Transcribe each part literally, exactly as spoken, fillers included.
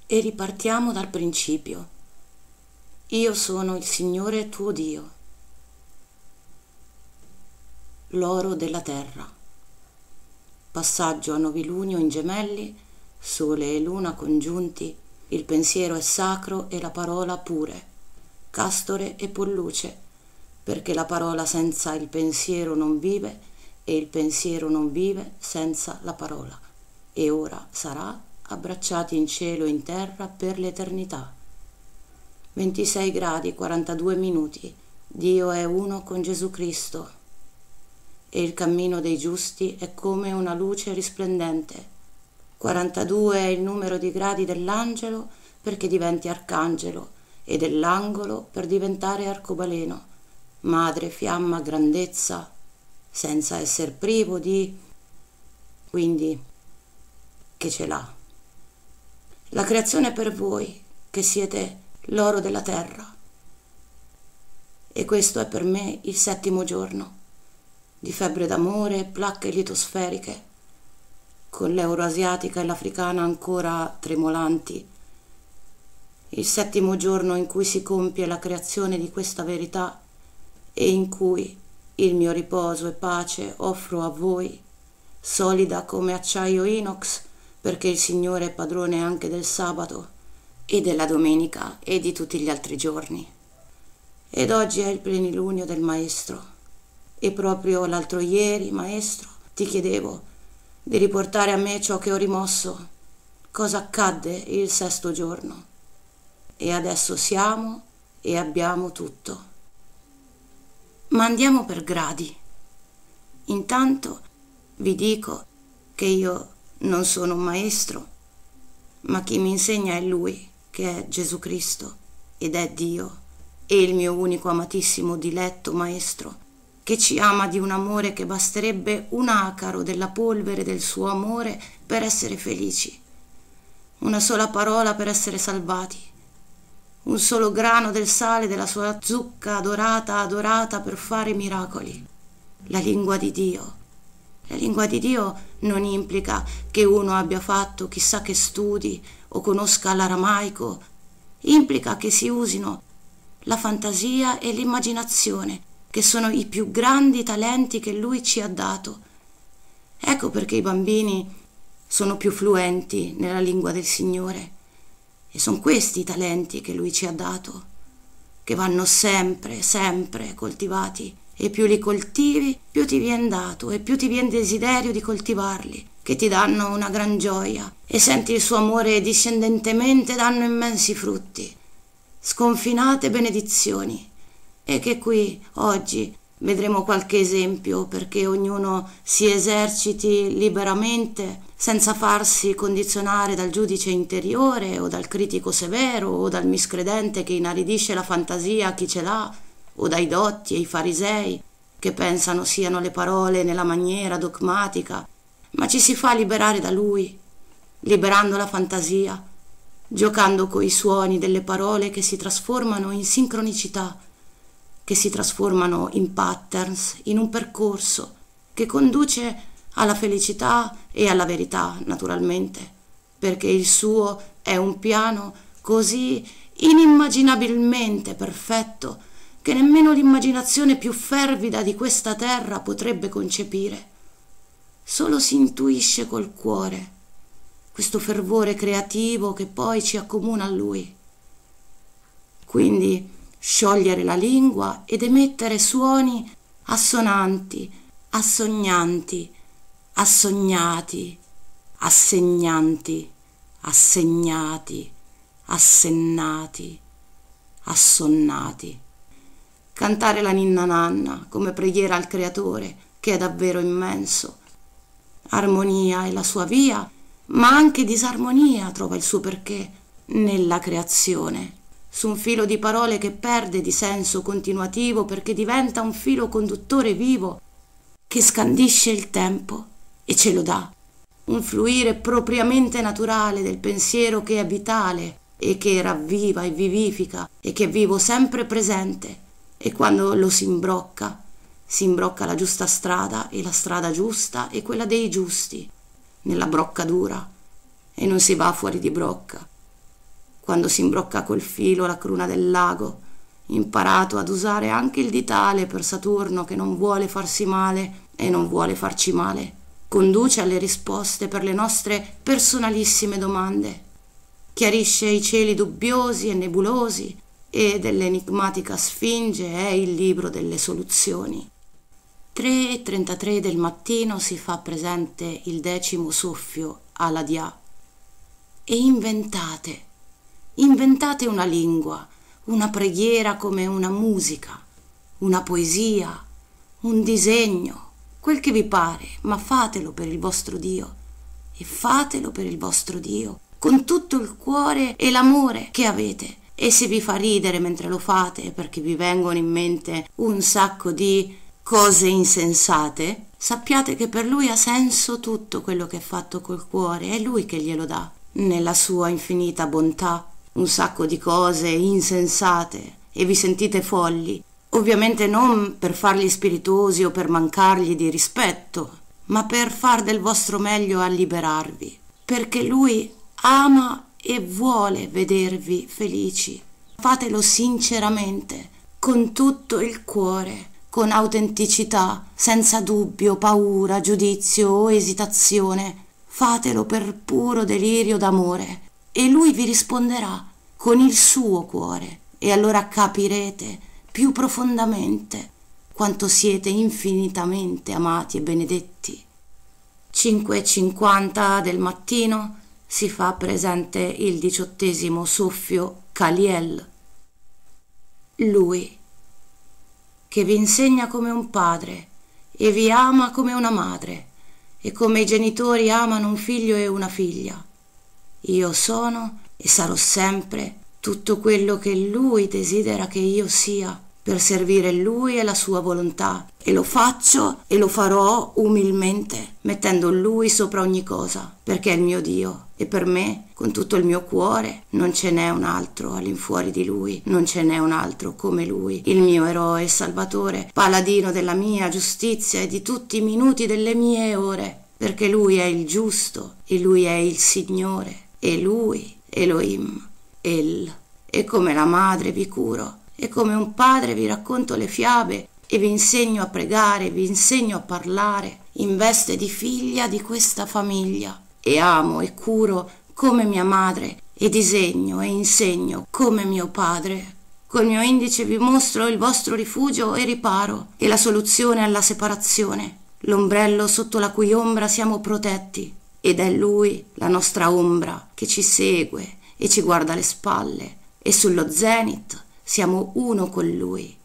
E ripartiamo dal principio. Io sono il Signore tuo Dio, l'oro della terra. Passaggio a novilunio in gemelli, sole e luna congiunti, il pensiero è sacro e la parola pure, castore e polluce, perché la parola senza il pensiero non vive e il pensiero non vive senza la parola. E ora sarà abbracciati in cielo e in terra per l'eternità. ventisei gradi quarantadue minuti. Dio è uno con Gesù Cristo e il cammino dei giusti è come una luce risplendente. quarantadue è il numero di gradi dell'angelo perché diventi arcangelo e dell'angolo per diventare arcobaleno, madre, fiamma, grandezza, senza essere privo di... quindi che ce l'ha. La creazione è per voi che siete l'oro della terra. E questo è per me il settimo giorno di febbre d'amore, placche litosferiche, con l'euroasiatica e l'africana ancora tremolanti. Il settimo giorno in cui si compie la creazione di questa verità e in cui il mio riposo e pace offro a voi, solida come acciaio inox, perché il Signore è padrone anche del sabato e della domenica e di tutti gli altri giorni. Ed oggi è il plenilunio del Maestro. E proprio l'altro ieri, Maestro, ti chiedevo di riportare a me ciò che ho rimosso, cosa accadde il sesto giorno. E adesso siamo e abbiamo tutto. Ma andiamo per gradi. Intanto vi dico che io non sono un maestro, ma chi mi insegna è Lui, che è Gesù Cristo ed è Dio, e il mio unico amatissimo diletto Maestro, che ci ama di un amore che basterebbe un acaro della polvere del suo amore per essere felici, una sola parola per essere salvati, un solo grano del sale della sua zucca adorata adorata per fare miracoli. La lingua di Dio. La lingua di Dio non implica che uno abbia fatto chissà che studi o conosca l'aramaico, implica che si usino la fantasia e l'immaginazione, che sono i più grandi talenti che Lui ci ha dato. Ecco perché i bambini sono più fluenti nella lingua del Signore, e sono questi i talenti che Lui ci ha dato, che vanno sempre, sempre coltivati, e più li coltivi, più ti viene dato e più ti viene desiderio di coltivarli, che ti danno una gran gioia, e senti il suo amore e discendentemente danno immensi frutti, sconfinate benedizioni, e che qui oggi vedremo qualche esempio perché ognuno si eserciti liberamente senza farsi condizionare dal giudice interiore o dal critico severo o dal miscredente che inaridisce la fantasia a chi ce l'ha, o dai dotti e i farisei che pensano siano le parole nella maniera dogmatica, ma ci si fa liberare da Lui, liberando la fantasia, giocando coi suoni delle parole che si trasformano in sincronicità, che si trasformano in patterns, in un percorso che conduce alla felicità e alla verità, naturalmente, perché il suo è un piano così inimmaginabilmente perfetto che nemmeno l'immaginazione più fervida di questa terra potrebbe concepire. Solo si intuisce col cuore questo fervore creativo che poi ci accomuna a Lui. Quindi sciogliere la lingua ed emettere suoni assonanti, assognanti, assognati, assegnanti, assegnati, assennati, assonnati. Cantare la ninna nanna come preghiera al Creatore, che è davvero immenso. Armonia è la sua via, ma anche disarmonia trova il suo perché nella creazione, su un filo di parole che perde di senso continuativo perché diventa un filo conduttore vivo che scandisce il tempo e ce lo dà, un fluire propriamente naturale del pensiero che è vitale e che ravviva e vivifica e che è vivo sempre presente, e quando lo si imbrocca, si imbrocca la giusta strada e la strada giusta e quella dei giusti nella brocca dura, e non si va fuori di brocca, quando si imbrocca col filo la cruna del lago, imparato ad usare anche il ditale per Saturno che non vuole farsi male e non vuole farci male. Conduce alle risposte per le nostre personalissime domande. Chiarisce i cieli dubbiosi e nebulosi e dell'enigmatica Sfinge è il libro delle soluzioni. tre e trentatré del mattino si fa presente il decimo soffio alla Dia. E inventate, inventate una lingua, una preghiera come una musica, una poesia, un disegno, quel che vi pare, ma fatelo per il vostro Dio e fatelo per il vostro Dio con tutto il cuore e l'amore che avete. E se vi fa ridere mentre lo fate perché vi vengono in mente un sacco di cose insensate, sappiate che per lui ha senso tutto quello che è fatto col cuore, è lui che glielo dà nella sua infinita bontà. Un sacco di cose insensate e vi sentite folli, ovviamente non per farli spiritosi o per mancargli di rispetto, ma per far del vostro meglio a liberarvi, perché lui ama e vuole vedervi felici. Fatelo sinceramente, con tutto il cuore, con autenticità, senza dubbio, paura, giudizio o esitazione. Fatelo per puro delirio d'amore e lui vi risponderà con il suo cuore e allora capirete più profondamente quanto siete infinitamente amati e benedetti. cinque e cinquanta del mattino si fa presente il diciottesimo soffio Kaliel. Lui che vi insegna come un padre e vi ama come una madre e come i genitori amano un figlio e una figlia. Io sono e sarò sempre tutto quello che lui desidera che io sia per servire lui e la sua volontà, e lo faccio e lo farò umilmente, mettendo lui sopra ogni cosa, perché è il mio Dio e per me, con tutto il mio cuore, non ce n'è un altro all'infuori di lui, non ce n'è un altro come lui, il mio eroe e salvatore, paladino della mia giustizia e di tutti i minuti delle mie ore, perché lui è il giusto e lui è il Signore e lui, Elohim, El, e come la madre vi curo e come un padre vi racconto le fiabe e vi insegno a pregare, vi insegno a parlare in veste di figlia di questa famiglia, e amo e curo come mia madre e disegno e insegno come mio padre. Col mio indice vi mostro il vostro rifugio e riparo e la soluzione alla separazione, l'ombrello sotto la cui ombra siamo protetti, ed è lui, la nostra ombra, che ci segue e ci guarda alle spalle, e sullo zenith siamo uno con lui.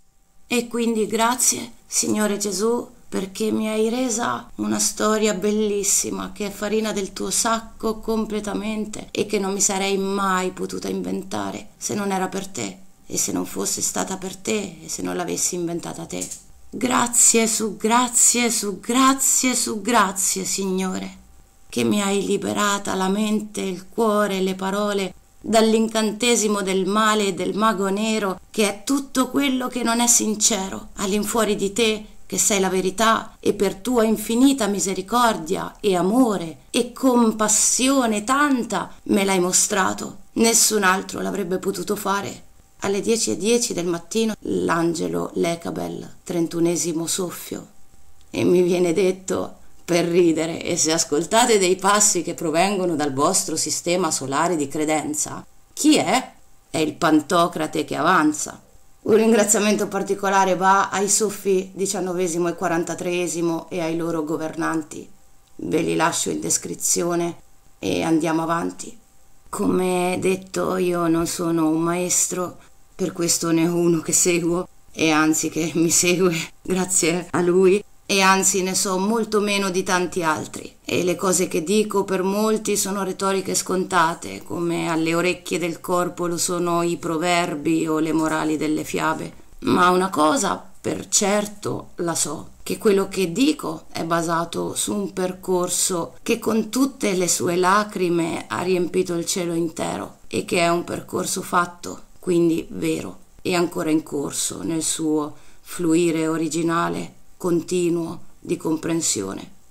E quindi grazie, Signore Gesù, perché mi hai resa una storia bellissima che è farina del tuo sacco completamente e che non mi sarei mai potuta inventare se non era per te e se non fosse stata per te e se non l'avessi inventata te. Grazie su grazie su grazie su grazie, Signore, che mi hai liberata la mente, il cuore e le parole dall'incantesimo del male e del mago nero, che è tutto quello che non è sincero all'infuori di te, che sei la verità, e per tua infinita misericordia e amore e compassione tanta me l'hai mostrato. Nessun altro l'avrebbe potuto fare. Alle dieci e dieci del mattino l'angelo Lecabel, trentunesimo soffio, e mi viene detto per ridere, e se ascoltate dei passi che provengono dal vostro sistema solare di credenza, chi è? È il Pantocrate che avanza. Un ringraziamento particolare va ai soffi diciannovesimo e quarantatreesimo e ai loro governanti. Ve li lascio in descrizione e andiamo avanti. Come detto, io non sono un maestro, per questo ne ho uno che seguo, e anzi che mi segue grazie a lui, e anzi ne so molto meno di tanti altri, e le cose che dico per molti sono retoriche scontate, come alle orecchie del corpo lo sono i proverbi o le morali delle fiabe. Ma una cosa per certo la so, che quello che dico è basato su un percorso che con tutte le sue lacrime ha riempito il cielo intero, e che è un percorso fatto, quindi vero, e ancora in corso nel suo fluire originale continuo di comprensione.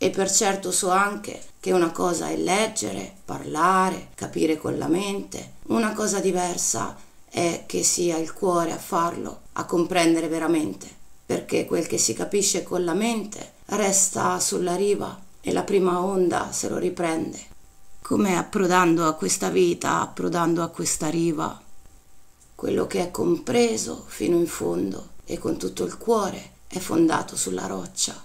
E per certo so anche che una cosa è leggere, parlare, capire con la mente, una cosa diversa è che sia il cuore a farlo, a comprendere veramente, perché quel che si capisce con la mente resta sulla riva e la prima onda se lo riprende. Come approdando a questa vita, approdando a questa riva, quello che è compreso fino in fondo e con tutto il cuore è fondato sulla roccia.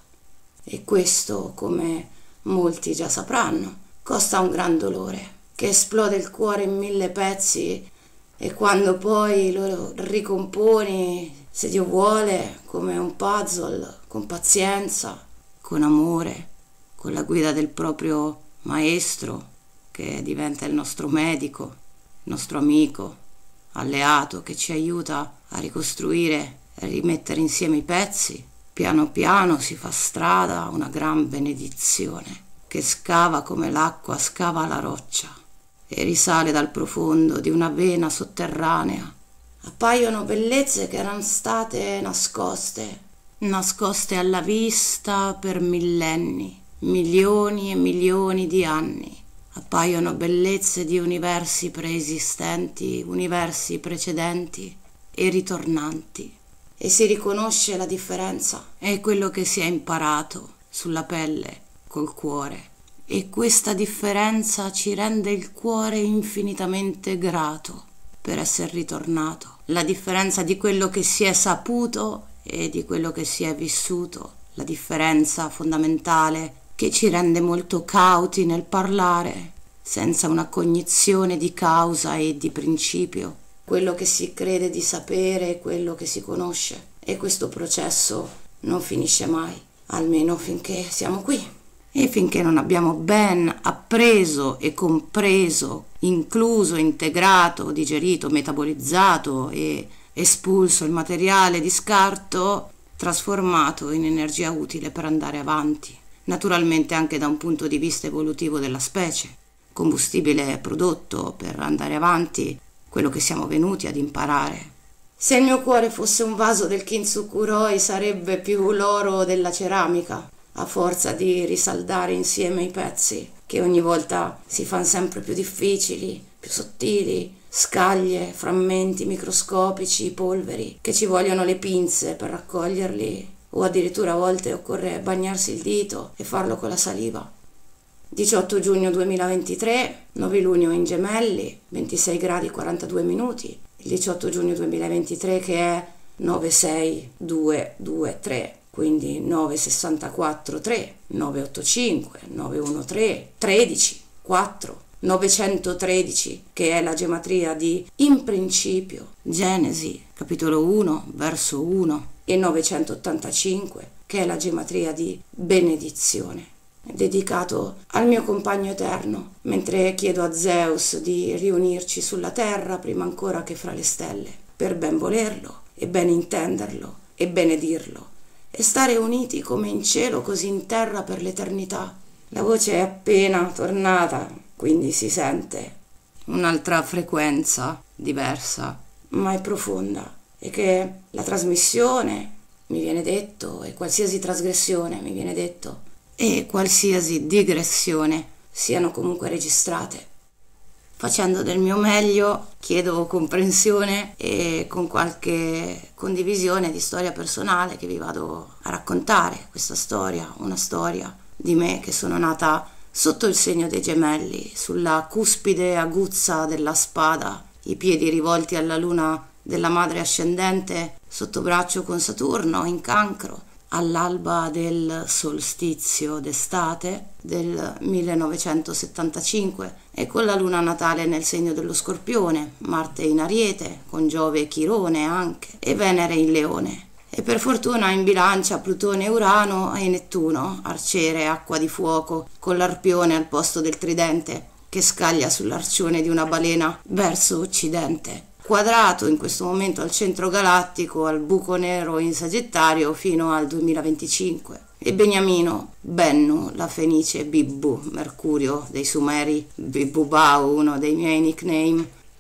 E questo, come molti già sapranno, costa un gran dolore, che esplode il cuore in mille pezzi e quando poi lo ricomponi, se Dio vuole, come un puzzle, con pazienza, con amore, con la guida del proprio maestro, che diventa il nostro medico, il nostro amico, alleato, che ci aiuta a ricostruire e rimettere insieme i pezzi, piano piano si fa strada una gran benedizione che scava come l'acqua scava la roccia e risale dal profondo di una vena sotterranea. Appaiono bellezze che erano state nascoste, nascoste alla vista per millenni, milioni e milioni di anni. Appaiono bellezze di universi preesistenti, universi precedenti e ritornanti. E si riconosce la differenza. È quello che si è imparato sulla pelle, col cuore. E questa differenza ci rende il cuore infinitamente grato per essere ritornato. La differenza di quello che si è saputo e di quello che si è vissuto. La differenza fondamentale che ci rende molto cauti nel parlare, senza una cognizione di causa e di principio. Quello che si crede di sapere e quello che si conosce. E questo processo non finisce mai, almeno finché siamo qui. E finché non abbiamo ben appreso e compreso, incluso, integrato, digerito, metabolizzato e espulso il materiale di scarto, trasformato in energia utile per andare avanti. Naturalmente anche da un punto di vista evolutivo della specie, combustibile prodotto per andare avanti, quello che siamo venuti ad imparare. Se il mio cuore fosse un vaso del Kintsukuroi sarebbe più l'oro della ceramica, a forza di risaldare insieme i pezzi, che ogni volta si fanno sempre più difficili, più sottili, scaglie, frammenti microscopici, polveri, che ci vogliono le pinze per raccoglierli, o addirittura a volte occorre bagnarsi il dito e farlo con la saliva. diciotto giugno duemilaventitré, novilunio in Gemelli, ventisei gradi quarantadue minuti, il diciotto giugno duemilaventitré che è nove sei due due tre, quindi nove sessantaquattro tre, nove ottantacinque, nove undici, tredici, quattro, novecentotredici, che è la gematria di in principio, Genesi, capitolo uno, verso uno, e novecentottantacinque, che è la gematria di benedizione. Dedicato al mio compagno eterno, mentre chiedo a Zeus di riunirci sulla terra prima ancora che fra le stelle, per ben volerlo e ben intenderlo e benedirlo, e stare uniti come in cielo così in terra per l'eternità. La voce è appena tornata, quindi si sente un'altra frequenza diversa, ma è profonda, e che la trasmissione, mi viene detto, e qualsiasi trasgressione, mi viene detto, e qualsiasi digressione siano comunque registrate. Facendo del mio meglio, chiedo comprensione e con qualche condivisione di storia personale che vi vado a raccontare. Questa storia, una storia di me che sono nata sotto il segno dei gemelli, sulla cuspide aguzza della spada, i piedi rivolti alla luna della madre ascendente, sotto braccio con Saturno in Cancro, all'alba del solstizio d'estate del millenovecentosettantacinque e con la luna natale nel segno dello Scorpione, Marte in Ariete, con Giove e Chirone anche, e Venere in Leone. E per fortuna in Bilancia Plutone, Urano e Nettuno, Arciere, acqua di fuoco, con l'Arpione al posto del tridente, che scaglia sull'arcione di una balena verso occidente. Quadrato in questo momento al centro galattico, al buco nero in Sagittario fino al duemilaventicinque. E Beniamino, Bennu, la Fenice, Bibbu, Mercurio dei Sumeri, Bibbu Bau, uno dei miei nickname,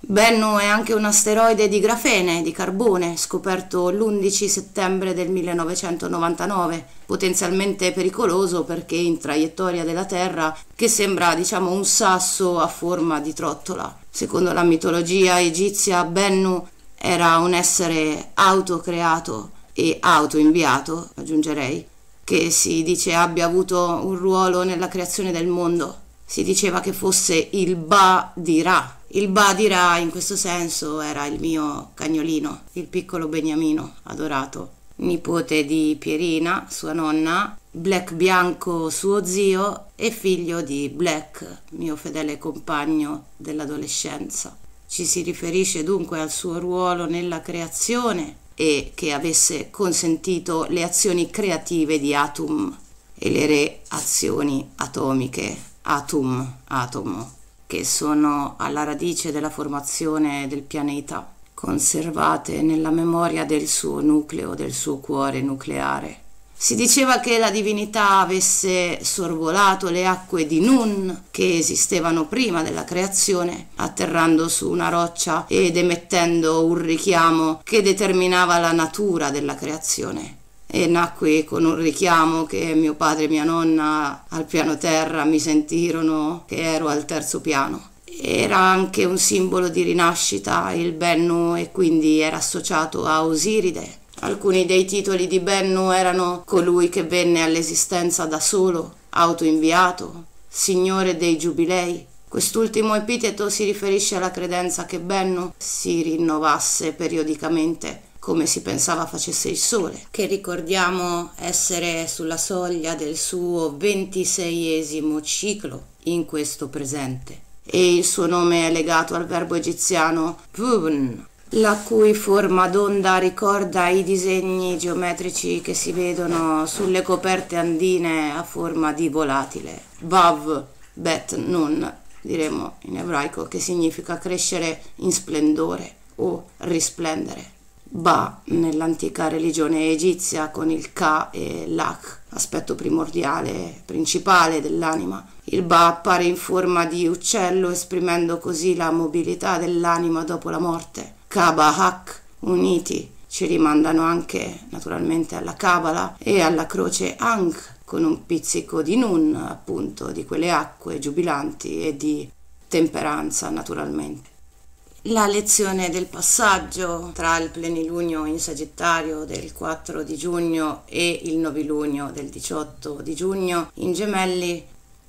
Bennu è anche un asteroide di grafene, di carbone, scoperto l'undici settembre del millenovecentonovantanove, potenzialmente pericoloso perché in traiettoria della Terra, che sembra, diciamo, un sasso a forma di trottola. Secondo la mitologia egizia, Bennu era un essere autocreato e autoinviato, aggiungerei, che si dice abbia avuto un ruolo nella creazione del mondo. Si diceva che fosse il Ba di Ra. Il Ba di Ra in questo senso era il mio cagnolino, il piccolo Beniamino, adorato, nipote di Pierina, sua nonna, Black Bianco, suo zio, e figlio di Black, mio fedele compagno dell'adolescenza. Ci si riferisce dunque al suo ruolo nella creazione e che avesse consentito le azioni creative di Atum e le reazioni atomiche, Atum, atomo, che sono alla radice della formazione del pianeta, conservate nella memoria del suo nucleo, del suo cuore nucleare. Si diceva che la divinità avesse sorvolato le acque di Nun, che esistevano prima della creazione, atterrando su una roccia ed emettendo un richiamo che determinava la natura della creazione. E nacqui con un richiamo che mio padre e mia nonna al piano terra mi sentirono che ero al terzo piano. Era anche un simbolo di rinascita il Bennu e quindi era associato a Osiride. Alcuni dei titoli di Bennu erano colui che venne all'esistenza da solo, autoinviato, signore dei giubilei. Quest'ultimo epiteto si riferisce alla credenza che Bennu si rinnovasse periodicamente, come si pensava facesse il Sole, che ricordiamo essere sulla soglia del suo ventiseiesimo ciclo in questo presente. E il suo nome è legato al verbo egiziano Vun, la cui forma d'onda ricorda i disegni geometrici che si vedono sulle coperte andine a forma di volatile. Vav, bet, nun, diremo in ebraico, che significa crescere in splendore o risplendere. Ba nell'antica religione egizia con il Ka e l'Ak, aspetto primordiale, principale dell'anima. Il Ba appare in forma di uccello, esprimendo così la mobilità dell'anima dopo la morte. Kaba Hak, uniti, ci rimandano anche naturalmente alla Kabbalah e alla croce Ankh, con un pizzico di Nun, appunto, di quelle acque giubilanti e di temperanza naturalmente. La lezione del passaggio tra il plenilunio in Sagittario del quattro di giugno e il novilunio del diciotto di giugno in Gemelli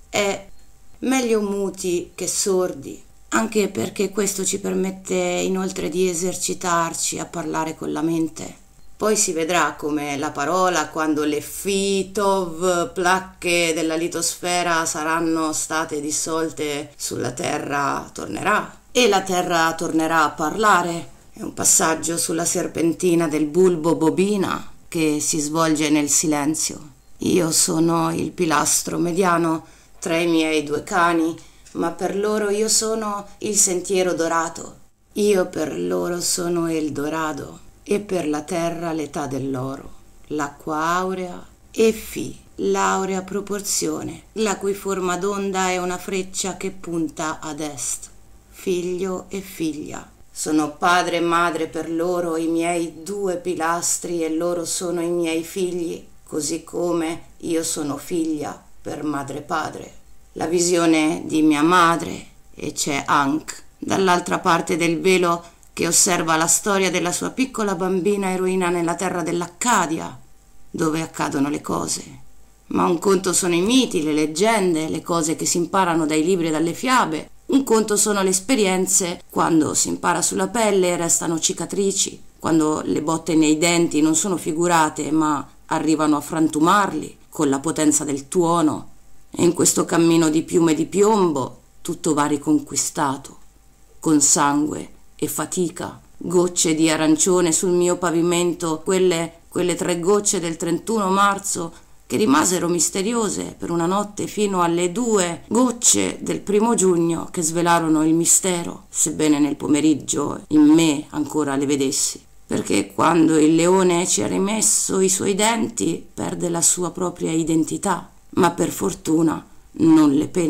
è meglio muti che sordi, anche perché questo ci permette inoltre di esercitarci a parlare con la mente. Poi si vedrà come la parola, quando le fitov placche della litosfera saranno state dissolte sulla Terra, tornerà. E la Terra tornerà a parlare. È un passaggio sulla serpentina del bulbo bobina che si svolge nel silenzio. Io sono il pilastro mediano tra i miei due cani, ma per loro io sono il sentiero dorato. Io per loro sono Eldorado e per la terra l'età dell'oro, l'acqua aurea e Fi, l'aurea proporzione, la cui forma d'onda è una freccia che punta ad est. Figlio e figlia. Sono padre e madre per loro, i miei due pilastri, e loro sono i miei figli, così come io sono figlia per madre e padre. La visione di mia madre, e c'è Ankh, dall'altra parte del velo, che osserva la storia della sua piccola bambina eroina nella terra dell'Accadia, dove accadono le cose. Ma un conto sono i miti, le leggende, le cose che si imparano dai libri e dalle fiabe. Un conto sono le esperienze, quando si impara sulla pelle e restano cicatrici, quando le botte nei denti non sono figurate ma arrivano a frantumarli con la potenza del tuono. E in questo cammino di piume di piombo tutto va riconquistato, con sangue e fatica, gocce di arancione sul mio pavimento, quelle, quelle tre gocce del trentuno marzo che rimasero misteriose per una notte fino alle due gocce del primo giugno che svelarono il mistero, sebbene nel pomeriggio in me ancora le vedessi. Perché quando il leone ci ha rimesso i suoi denti perde la sua propria identità, ma per fortuna non le penne.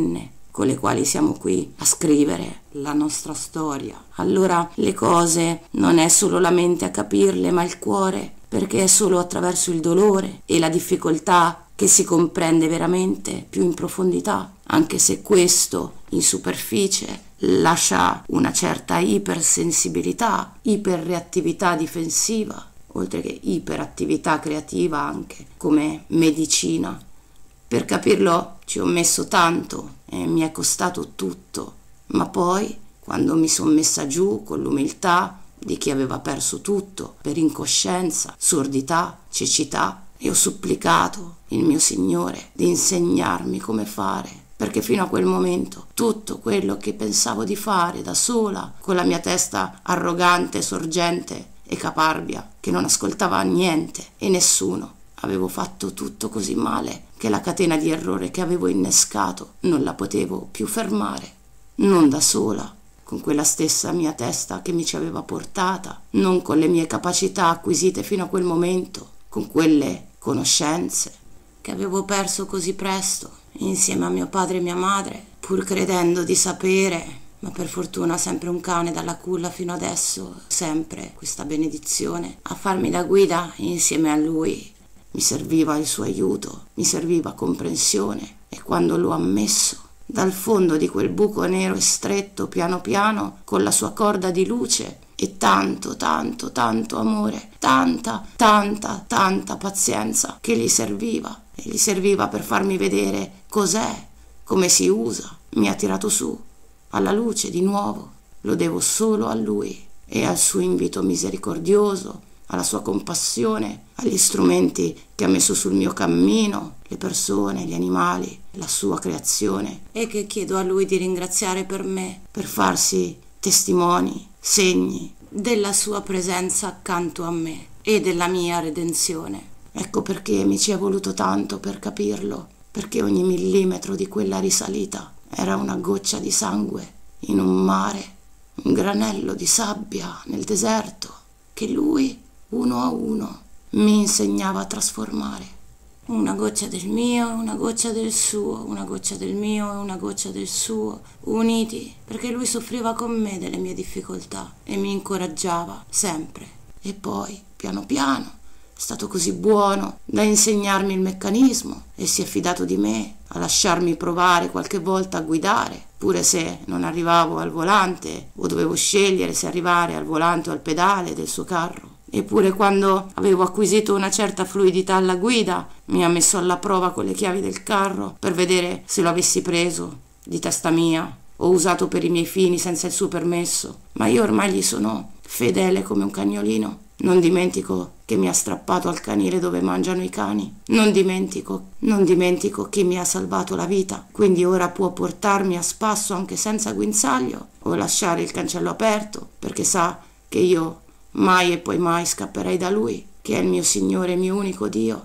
con le quali siamo qui a scrivere la nostra storia. Allora le cose non è solo la mente a capirle, ma il cuore, perché è solo attraverso il dolore e la difficoltà che si comprende veramente più in profondità, anche se questo in superficie lascia una certa ipersensibilità, iperreattività difensiva, oltre che iperattività creativa anche come medicina. Per capirlo ci ho messo tanto e mi è costato tutto, ma poi, quando mi sono messa giù con l'umiltà di chi aveva perso tutto per incoscienza, sordità, cecità, e ho supplicato il mio Signore di insegnarmi come fare, perché fino a quel momento tutto quello che pensavo di fare da sola, con la mia testa arrogante, sorgente e caparbia, che non ascoltava niente e nessuno, avevo fatto tutto così male che la catena di errore che avevo innescato non la potevo più fermare, non da sola, con quella stessa mia testa che mi ci aveva portata, non con le mie capacità acquisite fino a quel momento, con quelle conoscenze che avevo perso così presto, insieme a mio padre e mia madre, pur credendo di sapere, ma per fortuna sempre un cane dalla culla fino adesso, sempre questa benedizione, a farmi da guida insieme a lui. Mi serviva il suo aiuto, mi serviva comprensione, e quando l'ho ammesso, dal fondo di quel buco nero e stretto, piano piano, con la sua corda di luce e tanto, tanto, tanto amore, tanta, tanta, tanta pazienza che gli serviva, e gli serviva per farmi vedere cos'è, come si usa, mi ha tirato su, alla luce di nuovo. Lo devo solo a lui e al suo invito misericordioso, alla sua compassione, agli strumenti che ha messo sul mio cammino, le persone, gli animali, la sua creazione, e che chiedo a lui di ringraziare per me, per farsi testimoni, segni della sua presenza accanto a me e della mia redenzione. Ecco perché mi ci è voluto tanto per capirlo, perché ogni millimetro di quella risalita era una goccia di sangue in un mare, un granello di sabbia nel deserto, che lui, uno a uno, mi insegnava a trasformare. Una goccia del mio e una goccia del suo, una goccia del mio e una goccia del suo, uniti, perché lui soffriva con me delle mie difficoltà e mi incoraggiava sempre. E poi, piano piano, è stato così buono da insegnarmi il meccanismo e si è fidato di me, a lasciarmi provare qualche volta a guidare, pure se non arrivavo al volante o dovevo scegliere se arrivare al volante o al pedale del suo carro. Eppure quando avevo acquisito una certa fluidità alla guida, mi ha messo alla prova con le chiavi del carro per vedere se lo avessi preso di testa mia o usato per i miei fini senza il suo permesso. Ma io ormai gli sono fedele come un cagnolino. Non dimentico che mi ha strappato al canile dove mangiano i cani. Non dimentico, non dimentico chi mi ha salvato la vita. Quindi ora può portarmi a spasso anche senza guinzaglio o lasciare il cancello aperto, perché sa che io mai e poi mai scapperei da lui, che è il mio Signore e mio unico Dio,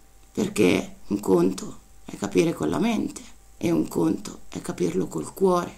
perché un conto è capire con la mente e un conto è capirlo col cuore,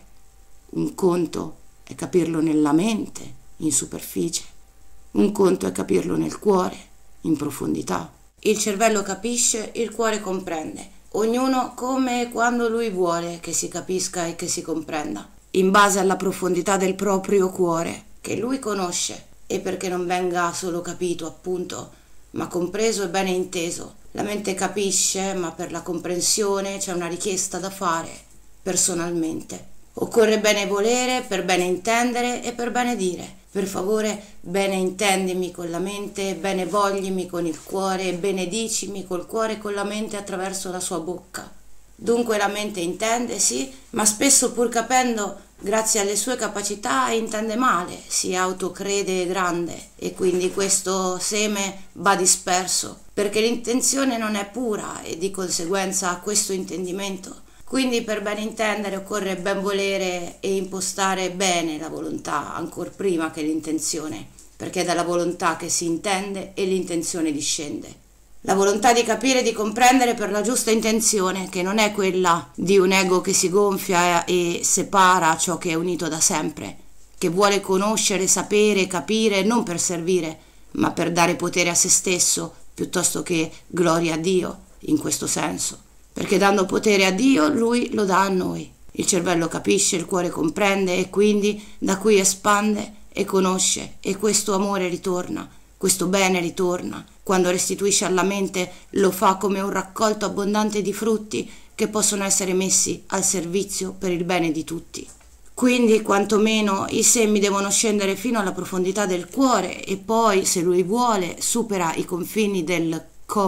un conto è capirlo nella mente, in superficie, un conto è capirlo nel cuore, in profondità. Il cervello capisce, il cuore comprende, ognuno come e quando lui vuole che si capisca e che si comprenda, in base alla profondità del proprio cuore, che lui conosce, e perché non venga solo capito, appunto, ma compreso e bene inteso. La mente capisce, ma per la comprensione c'è una richiesta da fare, personalmente. Occorre bene volere per bene intendere e per bene dire. Per favore, bene intendimi con la mente, bene voglimi con il cuore, e benedicimi col cuore e con la mente attraverso la sua bocca. Dunque la mente intende, sì, ma spesso pur capendo, grazie alle sue capacità, intende male, si autocrede grande e quindi questo seme va disperso, perché l'intenzione non è pura e di conseguenza questo intendimento. Quindi per ben intendere occorre ben volere e impostare bene la volontà, ancor prima che l'intenzione, perché è dalla volontà che si intende e l'intenzione discende. La volontà di capire e di comprendere per la giusta intenzione, che non è quella di un ego che si gonfia e separa ciò che è unito da sempre, che vuole conoscere, sapere, capire non per servire, ma per dare potere a se stesso, piuttosto che gloria a Dio, in questo senso. Perché dando potere a Dio, Lui lo dà a noi. Il cervello capisce, il cuore comprende e quindi da qui espande e conosce e questo amore ritorna, questo bene ritorna. Quando restituisce alla mente lo fa come un raccolto abbondante di frutti che possono essere messi al servizio per il bene di tutti. Quindi quantomeno i semi devono scendere fino alla profondità del cuore e poi, se lui vuole, supera i confini del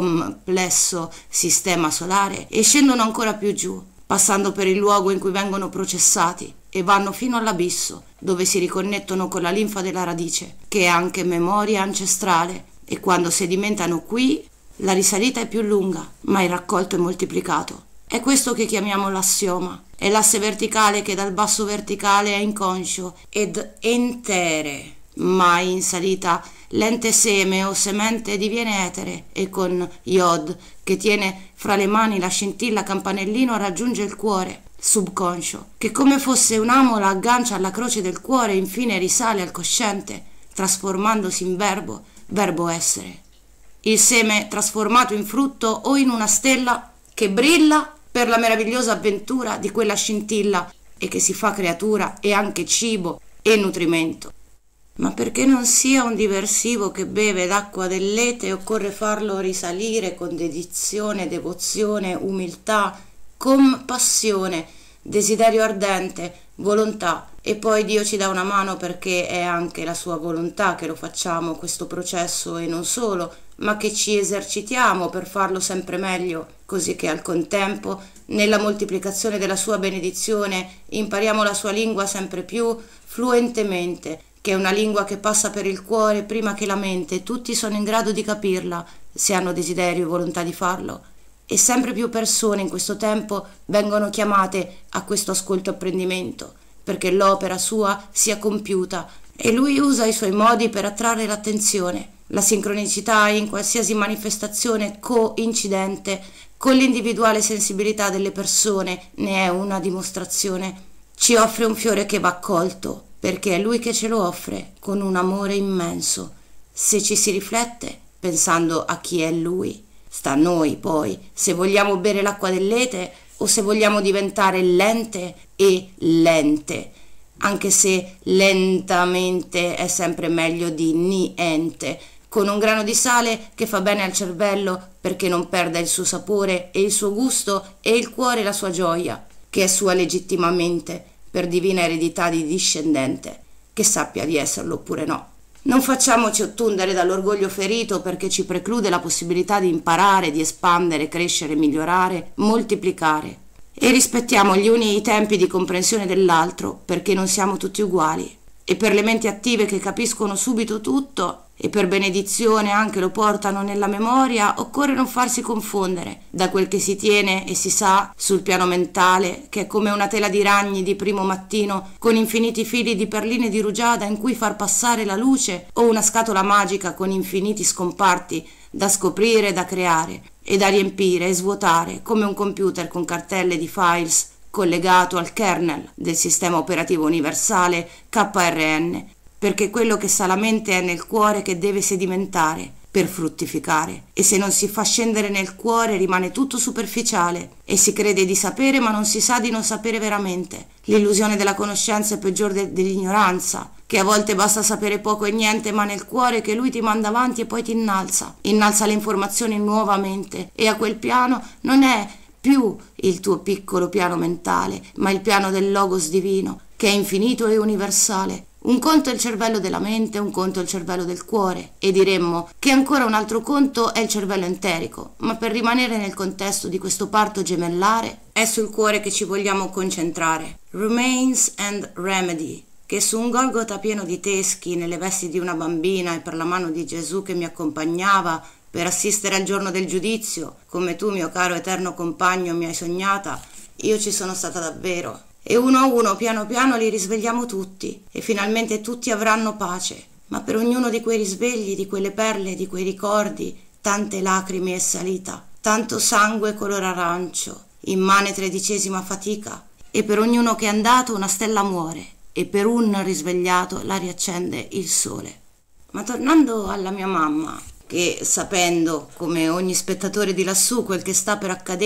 complesso sistema solare e scendono ancora più giù, passando per il luogo in cui vengono processati e vanno fino all'abisso, dove si riconnettono con la linfa della radice, che è anche memoria ancestrale, e quando sedimentano qui la risalita è più lunga, ma il raccolto è moltiplicato. È questo che chiamiamo l'assioma. È l'asse verticale che dal basso verticale è inconscio ed entere, ma in salita l'ente seme o semente diviene etere e con Yod, che tiene fra le mani la scintilla campanellino, raggiunge il cuore subconscio, che come fosse un'amola aggancia alla croce del cuore e infine risale al cosciente, trasformandosi in verbo, verbo essere. Il seme trasformato in frutto o in una stella che brilla per la meravigliosa avventura di quella scintilla e che si fa creatura e anche cibo e nutrimento. Ma perché non sia un diversivo che beve d'acqua dell'ete, occorre farlo risalire con dedizione, devozione, umiltà, compassione, desiderio ardente, volontà, e poi Dio ci dà una mano perché è anche la sua volontà che lo facciamo questo processo e non solo, ma che ci esercitiamo per farlo sempre meglio, così che al contempo, nella moltiplicazione della sua benedizione, impariamo la sua lingua sempre più fluentemente, che è una lingua che passa per il cuore prima che la mente. Tutti sono in grado di capirla, se hanno desiderio e volontà di farlo. E sempre più persone in questo tempo vengono chiamate a questo ascolto e apprendimento, perché l'opera sua sia compiuta, e lui usa i suoi modi per attrarre l'attenzione. La sincronicità in qualsiasi manifestazione coincidente con l'individuale sensibilità delle persone ne è una dimostrazione. Ci offre un fiore che va accolto, perché è lui che ce lo offre con un amore immenso. Se ci si riflette, pensando a chi è lui, sta a noi poi, se vogliamo bere l'acqua dell'ete o se vogliamo diventare lente e lente, anche se lentamente è sempre meglio di niente, con un grano di sale che fa bene al cervello perché non perda il suo sapore e il suo gusto e il cuore la sua gioia, che è sua legittimamente per divina eredità di discendente, che sappia di esserlo oppure no. Non facciamoci ottundere dall'orgoglio ferito perché ci preclude la possibilità di imparare, di espandere, crescere, migliorare, moltiplicare. E rispettiamo gli uni i tempi di comprensione dell'altro perché non siamo tutti uguali. E per le menti attive che capiscono subito tutto e per benedizione anche lo portano nella memoria, occorre non farsi confondere da quel che si tiene e si sa sul piano mentale, che è come una tela di ragni di primo mattino con infiniti fili di perline di rugiada in cui far passare la luce, o una scatola magica con infiniti scomparti da scoprire e da creare e da riempire e svuotare, come un computer con cartelle di files collegato al kernel del sistema operativo universale K R N, perché quello che sa la mente è nel cuore che deve sedimentare per fruttificare, e se non si fa scendere nel cuore rimane tutto superficiale e si crede di sapere ma non si sa di non sapere veramente. L'illusione della conoscenza è peggior de- dell'ignoranza, che a volte basta sapere poco e niente, ma nel cuore che lui ti manda avanti e poi ti innalza, innalza le informazioni nuovamente, e a quel piano non è più il tuo piccolo piano mentale, ma il piano del Logos divino, che è infinito e universale. Un conto è il cervello della mente, un conto è il cervello del cuore, e diremmo che ancora un altro conto è il cervello enterico, ma per rimanere nel contesto di questo parto gemellare è sul cuore che ci vogliamo concentrare. Remains and Remedy, che su un Golgota pieno di teschi, nelle vesti di una bambina e per la mano di Gesù che mi accompagnava per assistere al giorno del giudizio, come tu, mio caro eterno compagno, mi hai sognata, io ci sono stata davvero. E uno a uno, piano piano, li risvegliamo tutti, e finalmente tutti avranno pace. Ma per ognuno di quei risvegli, di quelle perle, di quei ricordi, tante lacrime e salita, tanto sangue color arancio, immane tredicesima fatica. E per ognuno che è andato una stella muore, e per un risvegliato la riaccende il sole. Ma tornando alla mia mamma, che sapendo, come ogni spettatore di lassù, quel che sta per accadere,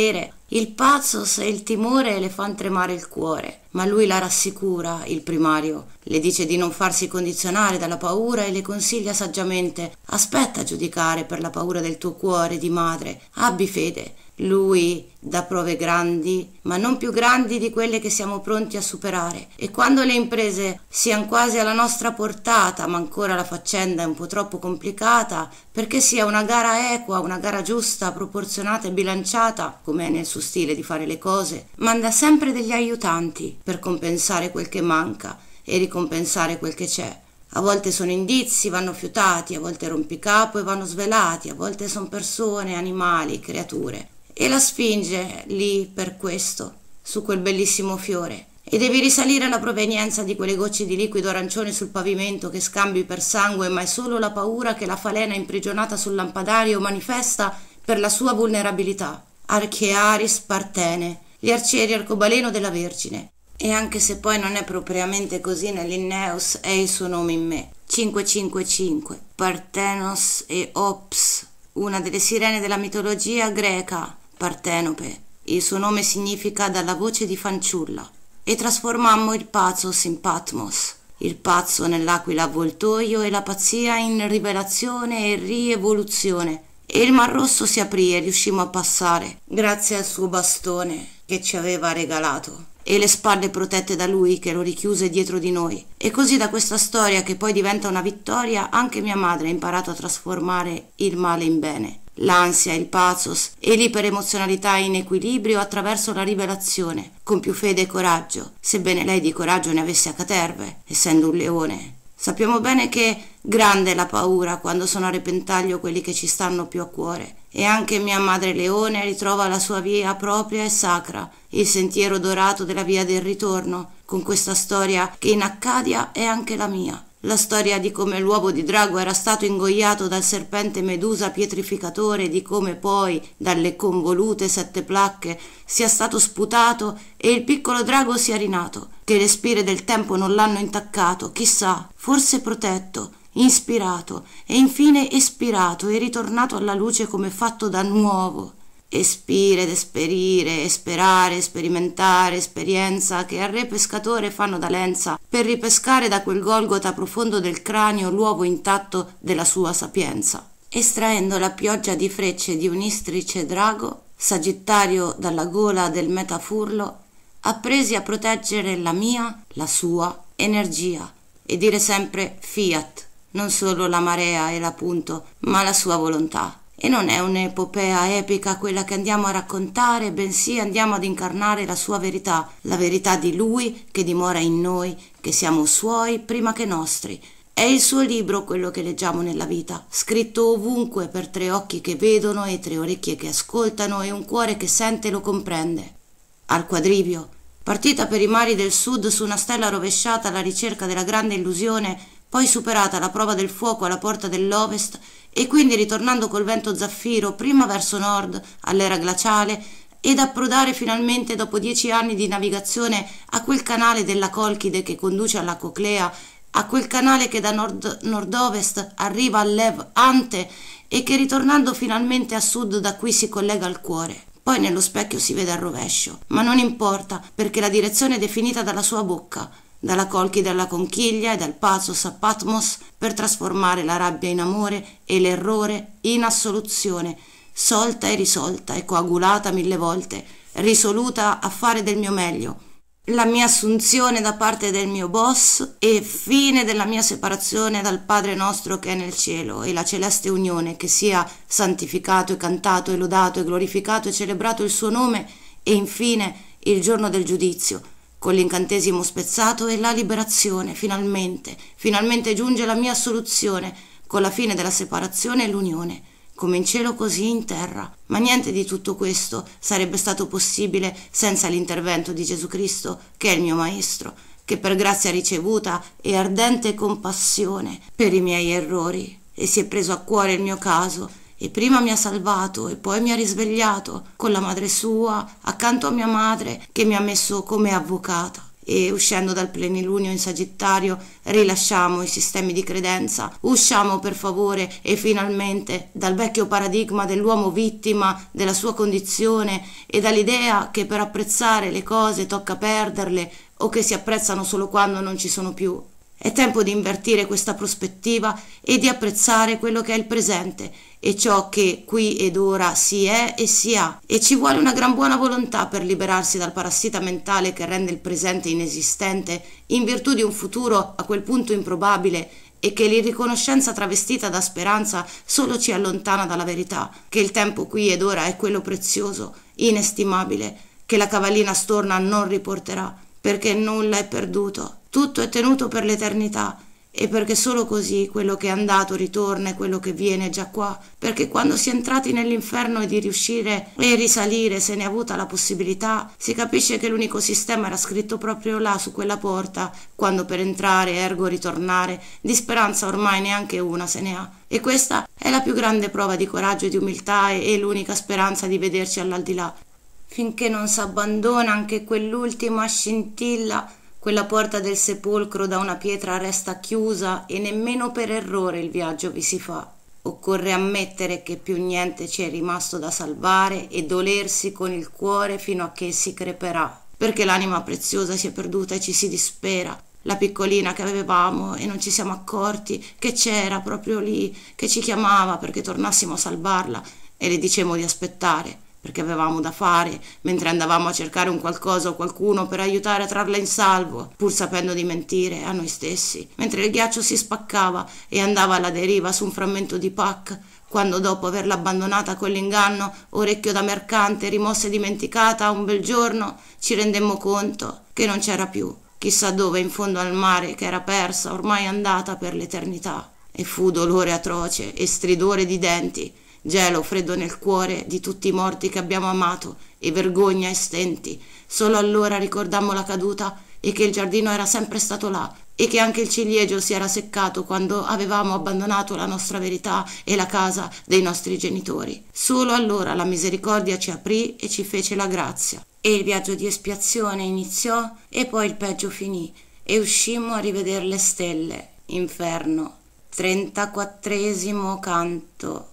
Il pathos e il timore le fan tremare il cuore, ma lui la rassicura, il primario. Le dice di non farsi condizionare dalla paura e le consiglia saggiamente: aspetta a giudicare per la paura del tuo cuore di madre, abbi fede. Lui dà prove grandi, ma non più grandi di quelle che siamo pronti a superare. E quando le imprese siano quasi alla nostra portata, ma ancora la faccenda è un po' troppo complicata, perché sia una gara equa, una gara giusta, proporzionata e bilanciata, come è nel suo stile di fare le cose, manda sempre degli aiutanti per compensare quel che manca e ricompensare quel che c'è. A volte sono indizi, vanno fiutati, a volte rompicapo e vanno svelati, a volte sono persone, animali, creature. E la spinge lì per questo, su quel bellissimo fiore. E devi risalire alla provenienza di quelle gocce di liquido arancione sul pavimento che scambi per sangue, ma è solo la paura che la falena imprigionata sul lampadario manifesta per la sua vulnerabilità. Archearis Partene, gli arcieri arcobaleno della Vergine. E anche se poi non è propriamente così nell'Inneus, è il suo nome in me. cinquecentocinquantacinque, Partenos e Ops, una delle sirene della mitologia greca, Partenope. Il suo nome significa dalla voce di fanciulla. E trasformammo il pathos in Patmos, il pazzo nell'aquila avvoltoio e la pazzia in rivelazione e rievoluzione. E il Mar Rosso si aprì e riuscimmo a passare, grazie al suo bastone che ci aveva regalato, e le spalle protette da lui che lo richiuse dietro di noi. E così da questa storia, che poi diventa una vittoria, anche mia madre ha imparato a trasformare il male in bene, l'ansia, il pathos e l'iperemozionalità in equilibrio attraverso la rivelazione, con più fede e coraggio, sebbene lei di coraggio ne avesse a caterve, essendo un leone. Sappiamo bene che grande è la paura quando sono a repentaglio quelli che ci stanno più a cuore. E anche mia madre leone ritrova la sua via propria e sacra, il sentiero dorato della via del ritorno, con questa storia che in Accadia è anche la mia. La storia di come l'uovo di drago era stato ingoiato dal serpente Medusa pietrificatore, di come poi dalle convolute sette placche sia stato sputato e il piccolo drago sia rinato, che le spire del tempo non l'hanno intaccato, chissà, forse protetto, ispirato e infine espirato e ritornato alla luce come fatto da nuovo. Espire ed esperire, esperare, sperimentare, esperienza che al re pescatore fanno da lenza per ripescare da quel Golgota profondo del cranio l'uovo intatto della sua sapienza. Estraendo la pioggia di frecce di un istrice drago, Sagittario dalla gola del metafurlo, appresi a proteggere la mia, la sua, energia e dire sempre fiat, non solo la marea e la punto, ma la sua volontà. E non è un'epopea epica quella che andiamo a raccontare, bensì andiamo ad incarnare la sua verità, la verità di Lui che dimora in noi, che siamo Suoi prima che nostri. È il suo libro quello che leggiamo nella vita, scritto ovunque per tre occhi che vedono e tre orecchie che ascoltano e un cuore che sente e lo comprende. Al quadrivio, partita per i mari del sud su una stella rovesciata alla ricerca della grande illusione, poi superata la prova del fuoco alla porta dell'ovest, e quindi ritornando col vento zaffiro prima verso nord all'era glaciale ed approdare finalmente dopo dieci anni di navigazione a quel canale della Colchide che conduce alla Coclea, a quel canale che da nord-nord-ovest arriva al Lev Ante e che ritornando finalmente a sud da qui si collega al cuore. Poi nello specchio si vede al rovescio, ma non importa perché la direzione è definita dalla sua bocca, dalla Colchide alla Conchiglia e dal Pathos a Patmos, per trasformare la rabbia in amore e l'errore in assoluzione, solta e risolta e coagulata mille volte, risoluta a fare del mio meglio. La mia assunzione da parte del mio boss e fine della mia separazione dal Padre nostro che è nel cielo, e la celeste unione, che sia santificato e cantato e lodato e glorificato e celebrato il suo nome, e infine il giorno del giudizio, con l'incantesimo spezzato e la liberazione, finalmente, finalmente giunge la mia assoluzione, con la fine della separazione e l'unione, come in cielo così in terra. Ma niente di tutto questo sarebbe stato possibile senza l'intervento di Gesù Cristo, che è il mio Maestro, che per grazia ricevuta e ardente compassione per i miei errori, e si è preso a cuore il mio caso, e prima mi ha salvato e poi mi ha risvegliato con la madre sua accanto a mia madre, che mi ha messo come avvocata. e uscendo dal plenilunio in Sagittario rilasciamo i sistemi di credenza, usciamo per favore e finalmente dal vecchio paradigma dell'uomo vittima della sua condizione e dall'idea che per apprezzare le cose tocca perderle o che si apprezzano solo quando non ci sono più. È tempo di invertire questa prospettiva e di apprezzare quello che è il presente e ciò che qui ed ora si è e si ha, e ci vuole una gran buona volontà per liberarsi dal parassita mentale che rende il presente inesistente in virtù di un futuro a quel punto improbabile e che l'irriconoscenza travestita da speranza solo ci allontana dalla verità, che il tempo qui ed ora è quello prezioso, inestimabile, che la cavallina storna non riporterà, perché nulla è perduto, tutto è tenuto per l'eternità, e perché solo così quello che è andato ritorna e quello che viene è già qua, perché quando si è entrati nell'inferno e di riuscire e risalire se ne è avuta la possibilità, si capisce che l'unico sistema era scritto proprio là su quella porta, quando per entrare ergo ritornare, di speranza ormai neanche una se ne ha, e questa è la più grande prova di coraggio e di umiltà e, e l'unica speranza di vederci all'aldilà. Finché non s'abbandona anche quell'ultima scintilla, quella porta del sepolcro da una pietra resta chiusa e nemmeno per errore il viaggio vi si fa. Occorre ammettere che più niente ci è rimasto da salvare e dolersi con il cuore fino a che si creperà, perché l'anima preziosa si è perduta e ci si dispera. La piccolina che avevamo e non ci siamo accorti che c'era proprio lì, che ci chiamava perché tornassimo a salvarla e le dicemmo di aspettare, perché avevamo da fare, mentre andavamo a cercare un qualcosa o qualcuno per aiutare a trarla in salvo, pur sapendo di mentire a noi stessi, mentre il ghiaccio si spaccava e andava alla deriva su un frammento di pack, quando dopo averla abbandonata con l'inganno, orecchio da mercante, rimossa e dimenticata, un bel giorno ci rendemmo conto che non c'era più, chissà dove in fondo al mare, che era persa, ormai andata per l'eternità. E fu dolore atroce e stridore di denti, gelo freddo nel cuore di tutti i morti che abbiamo amato e vergogna e stenti. Solo allora ricordammo la caduta e che il giardino era sempre stato là e che anche il ciliegio si era seccato quando avevamo abbandonato la nostra verità e la casa dei nostri genitori. Solo allora la misericordia ci aprì e ci fece la grazia e il viaggio di espiazione iniziò e poi il peggio finì e uscimmo a rivedere le stelle. Inferno. Trentaquattresimo canto,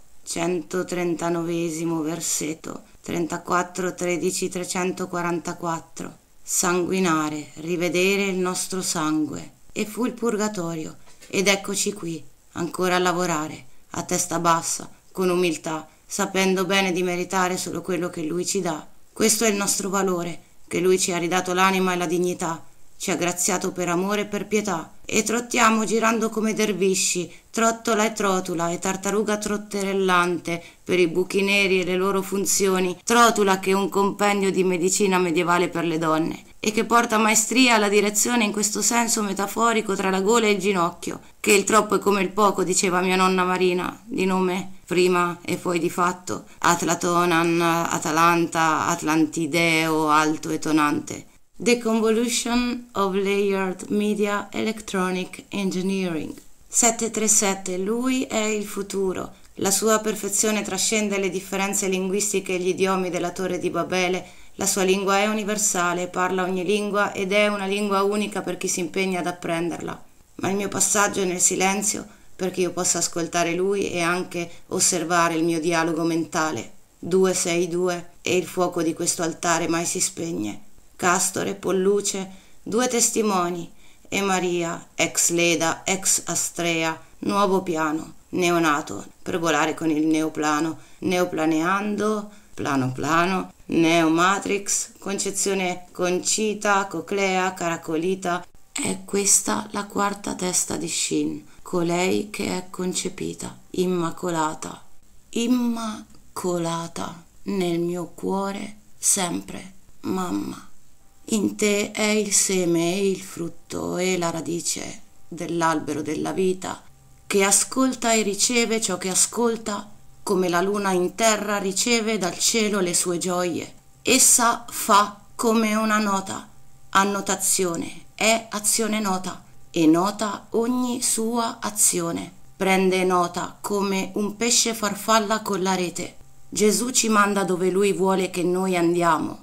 centotrentanovesimo versetto, trentaquattro tredici trecentoquarantaquattro. Sanguinare, rivedere il nostro sangue. E fu il purgatorio, ed eccoci qui, ancora a lavorare, a testa bassa, con umiltà, sapendo bene di meritare solo quello che Lui ci dà. Questo è il nostro valore, che Lui ci ha ridato l'anima e la dignità, ci ha graziato per amore e per pietà, e trottiamo girando come dervisci, trottola e trotula e tartaruga trotterellante per i buchi neri e le loro funzioni, trotula che è un compendio di medicina medievale per le donne e che porta maestria alla direzione in questo senso metaforico tra la gola e il ginocchio, che il troppo è come il poco, diceva mia nonna Marina, di nome prima e poi di fatto, Atlatonan, Atalanta, Atlantideo, alto e tonante. The Convolution of Layered Media Electronic Engineering. settecentotrentasette. Lui è il futuro. La sua perfezione trascende le differenze linguistiche e gli idiomi della Torre di Babele. La sua lingua è universale, parla ogni lingua ed è una lingua unica per chi si impegna ad apprenderla. Ma il mio passaggio è nel silenzio perché io possa ascoltare lui e anche osservare il mio dialogo mentale. Due sei due e il fuoco di questo altare mai si spegne. Castore, Polluce, due testimoni, e Maria, ex Leda, ex Astrea, nuovo piano, neonato, per volare con il neoplano, neoplaneando, plano plano, neomatrix, concezione concita, coclea, caracolita. È questa la quarta testa di Shin, colei che è concepita, immacolata, immacolata, nel mio cuore, sempre, mamma. In te è il seme e il frutto e la radice dell'albero della vita, che ascolta e riceve ciò che ascolta, come la luna in terra riceve dal cielo le sue gioie. Essa fa come una nota, annotazione, è azione nota, e nota ogni sua azione. Prende nota come un pesce farfalla con la rete. Gesù ci manda dove Lui vuole che noi andiamo.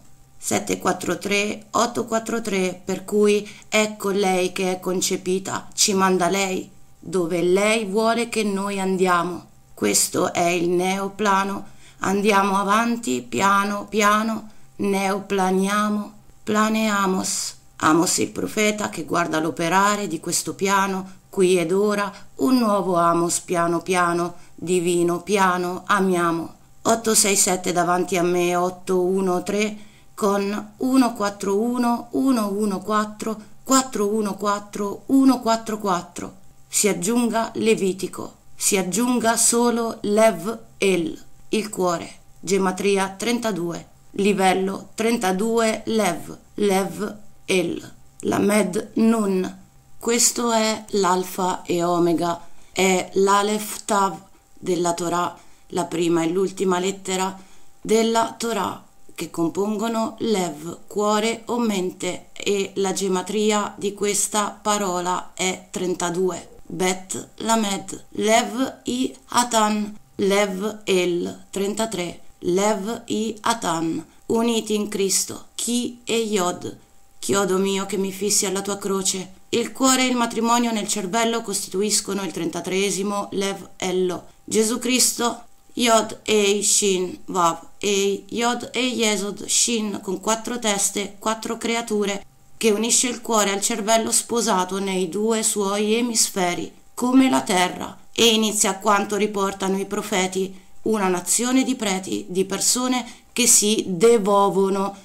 sette quattro tre otto quattro tre, per cui ecco lei che è concepita, ci manda lei, dove lei vuole che noi andiamo. Questo è il neoplano, andiamo avanti piano piano, neoplaniamo, planeamos. Amos il profeta che guarda l'operare di questo piano, qui ed ora, un nuovo Amos piano piano, divino piano, amiamo. otto sei sette davanti a me, otto uno tre, con uno quattro uno uno uno quattro quattro uno quattro uno quattro quattro. Si aggiunga Levitico, si aggiunga solo Lev El, il cuore, gematria trentadue, livello trentadue Lev, Lev El, la Med Nun. Questo è l'alfa e omega, è l'Alef Tav della Torah, la prima e l'ultima lettera della Torah, che compongono Lev, cuore o mente, e la gematria di questa parola è trentadue. Bet Lamed, Lev i Atan, Lev El trentatré, Lev i Atan, uniti in Cristo, Chi e Yod. Chiodo mio che mi fissi alla tua croce. Il cuore e il matrimonio nel cervello costituiscono il trentatreesimo Lev Ello. Gesù Cristo, Yod Ei Shin Vav Ei, Yod e Yesod Shin, con quattro teste, quattro creature, che unisce il cuore al cervello sposato nei due suoi emisferi, come la terra, e inizia a quanto riportano i profeti, una nazione di preti, di persone che si devovono,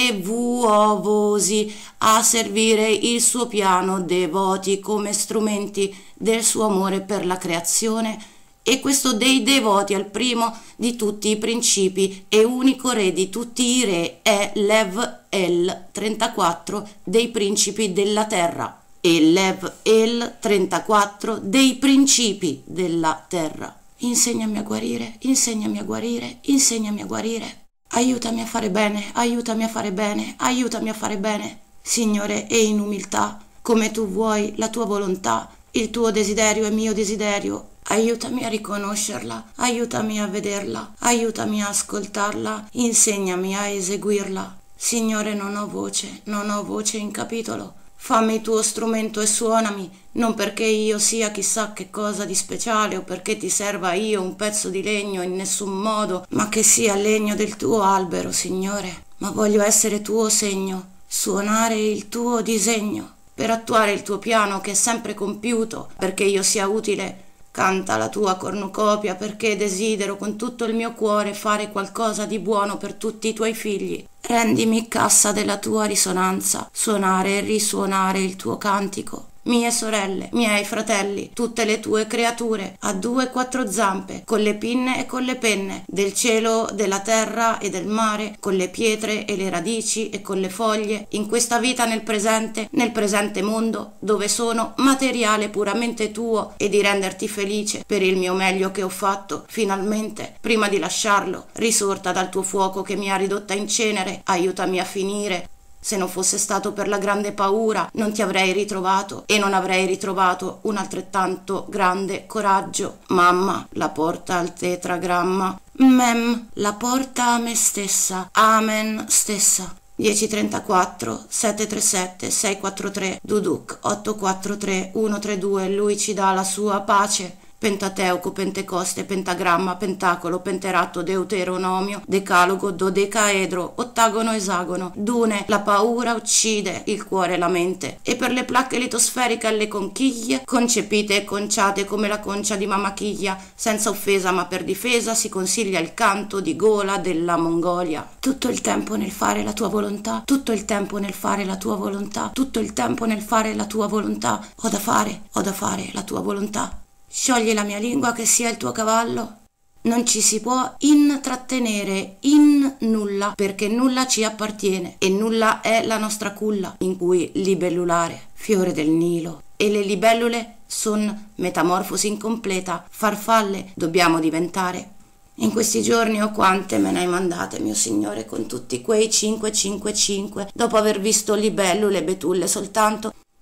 devuovosi, a servire il suo piano, devoti come strumenti del suo amore per la creazione. E questo dei devoti al primo di tutti i principi e unico re di tutti i re è Lev El trentaquattro dei principi della terra e Lev El trentaquattro dei principi della terra. Insegnami a guarire, insegnami a guarire, insegnami a guarire. Aiutami a fare bene, aiutami a fare bene, aiutami a fare bene. Signore, e in umiltà, come tu vuoi, la tua volontà, il tuo desiderio è mio desiderio. Aiutami a riconoscerla, aiutami a vederla, aiutami a ascoltarla, insegnami a eseguirla. Signore, non ho voce, non ho voce in capitolo. Fammi tuo strumento e suonami, non perché io sia chissà che cosa di speciale o perché ti serva io un pezzo di legno in nessun modo, ma che sia legno del tuo albero, Signore. Ma voglio essere tuo segno, suonare il tuo disegno, per attuare il tuo piano che è sempre compiuto, perché io sia utile. Canta la tua cornucopia, perché desidero con tutto il mio cuore fare qualcosa di buono per tutti i tuoi figli. Rendimi cassa della tua risonanza, suonare e risuonare il tuo cantico. Mie sorelle, miei fratelli, tutte le tue creature, a due e quattro zampe, con le pinne e con le penne, del cielo, della terra e del mare, con le pietre e le radici e con le foglie, in questa vita nel presente, nel presente mondo, dove sono materiale puramente tuo, e di renderti felice per il mio meglio che ho fatto, finalmente, prima di lasciarlo, risorta dal tuo fuoco che mi ha ridotta in cenere, aiutami a finire. Se non fosse stato per la grande paura, non ti avrei ritrovato e non avrei ritrovato un altrettanto grande coraggio. Mamma, la porta al tetragramma. Mem, la porta a me stessa. Amen stessa. dieci trentaquattro sette tre sette sei quattro tre Duduk otto quattro tre uno tre due. Lui ci dà la sua pace. Pentateuco, Pentecoste, Pentagramma, Pentacolo, Penteratto, Deuteronomio, Decalogo, Dodecaedro, Ottagono, Esagono, Dune. La paura uccide il cuore e la mente, e per le placche litosferiche alle conchiglie, concepite e conciate come la concia di Mamachiglia, senza offesa ma per difesa, si consiglia il canto di gola della Mongolia. Tutto il tempo nel fare la tua volontà, tutto il tempo nel fare la tua volontà, tutto il tempo nel fare la tua volontà. Ho da fare, ho da fare la tua volontà. Sciogli la mia lingua che sia il tuo cavallo. Non ci si può intrattenere in nulla, perché nulla ci appartiene e nulla è la nostra culla, in cui libellulare, fiore del Nilo, e le libellule son metamorfosi incompleta, farfalle dobbiamo diventare. In questi giorni, oh quante me ne hai mandate, mio Signore, con tutti quei cinque cinque cinque, dopo aver visto libellule, betulle soltanto.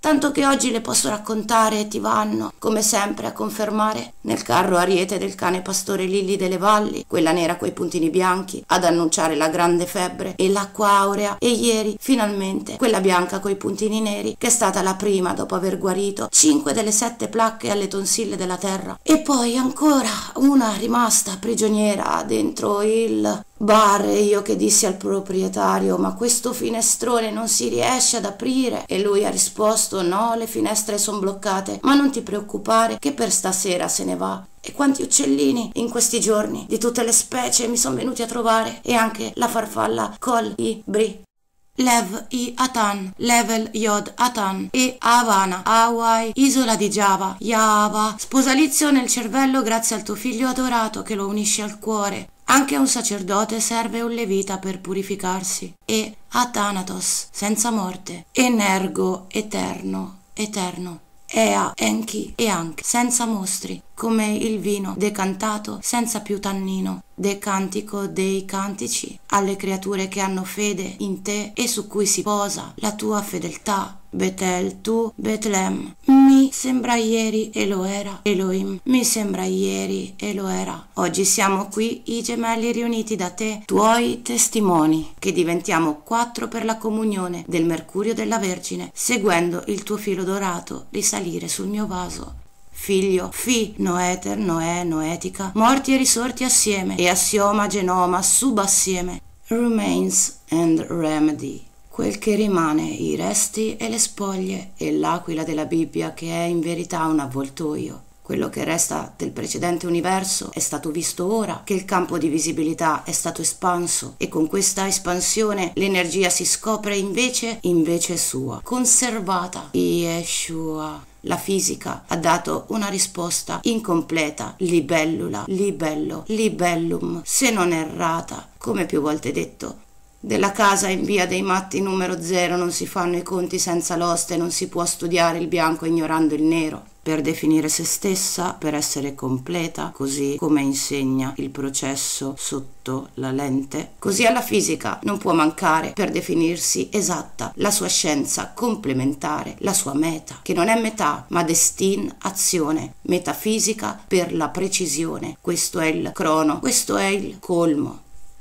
tanto che oggi le posso raccontare e ti vanno, come sempre, a confermare. Nel carro ariete del cane pastore Lilli delle valli, quella nera coi puntini bianchi, ad annunciare la grande febbre e l'acqua aurea, e ieri, finalmente, quella bianca coi puntini neri, che è stata la prima dopo aver guarito cinque delle sette placche alle tonsille della terra. E poi ancora una rimasta prigioniera dentro il bar, e io che dissi al proprietario: ma questo finestrone non si riesce ad aprire? E lui ha risposto: no, le finestre sono bloccate, ma non ti preoccupare che per stasera se ne va. E quanti uccellini in questi giorni di tutte le specie mi sono venuti a trovare, e anche la farfalla Col i Bri. Lev i Atan, Level Yod Atan e Havana, Hawaii, isola di Giava, Java, sposalizio nel cervello grazie al tuo figlio adorato che lo unisce al cuore. Anche un sacerdote serve un levita per purificarsi. E Athanatos, senza morte, Energo, eterno, eterno. Ea, Enki e anche, senza mostri, come il vino decantato senza più tannino, de cantico dei cantici, alle creature che hanno fede in te e su cui si posa la tua fedeltà. Betel, tu, Betlem, mi sembra ieri e lo era. Elohim, mi sembra ieri e lo era. Oggi siamo qui, i gemelli riuniti da te, tuoi testimoni, che diventiamo quattro per la comunione del mercurio della Vergine, seguendo il tuo filo dorato risalire sul mio vaso. Figlio, fi, noeter, noè, noetica, morti e risorti assieme, e assioma, genoma, subassieme. Remains and remedy. Quel che rimane, i resti e le spoglie, e l'aquila della Bibbia che è in verità un avvoltoio. Quello che resta del precedente universo è stato visto ora che il campo di visibilità è stato espanso, e con questa espansione l'energia si scopre invece, invece sua, conservata. Yeshua. La fisica ha dato una risposta incompleta, libellula, libello, libellum, se non errata, come più volte detto. Della casa in via dei Matti numero zero non si fanno i conti senza l'oste, non si può studiare il bianco ignorando il nero. Per definire se stessa, per essere completa, così come insegna il processo sotto la lente, così alla fisica non può mancare, per definirsi esatta, la sua scienza complementare, la sua meta, che non è metà, ma destinazione, metafisica per la precisione. Questo è il crono, questo è il colmo.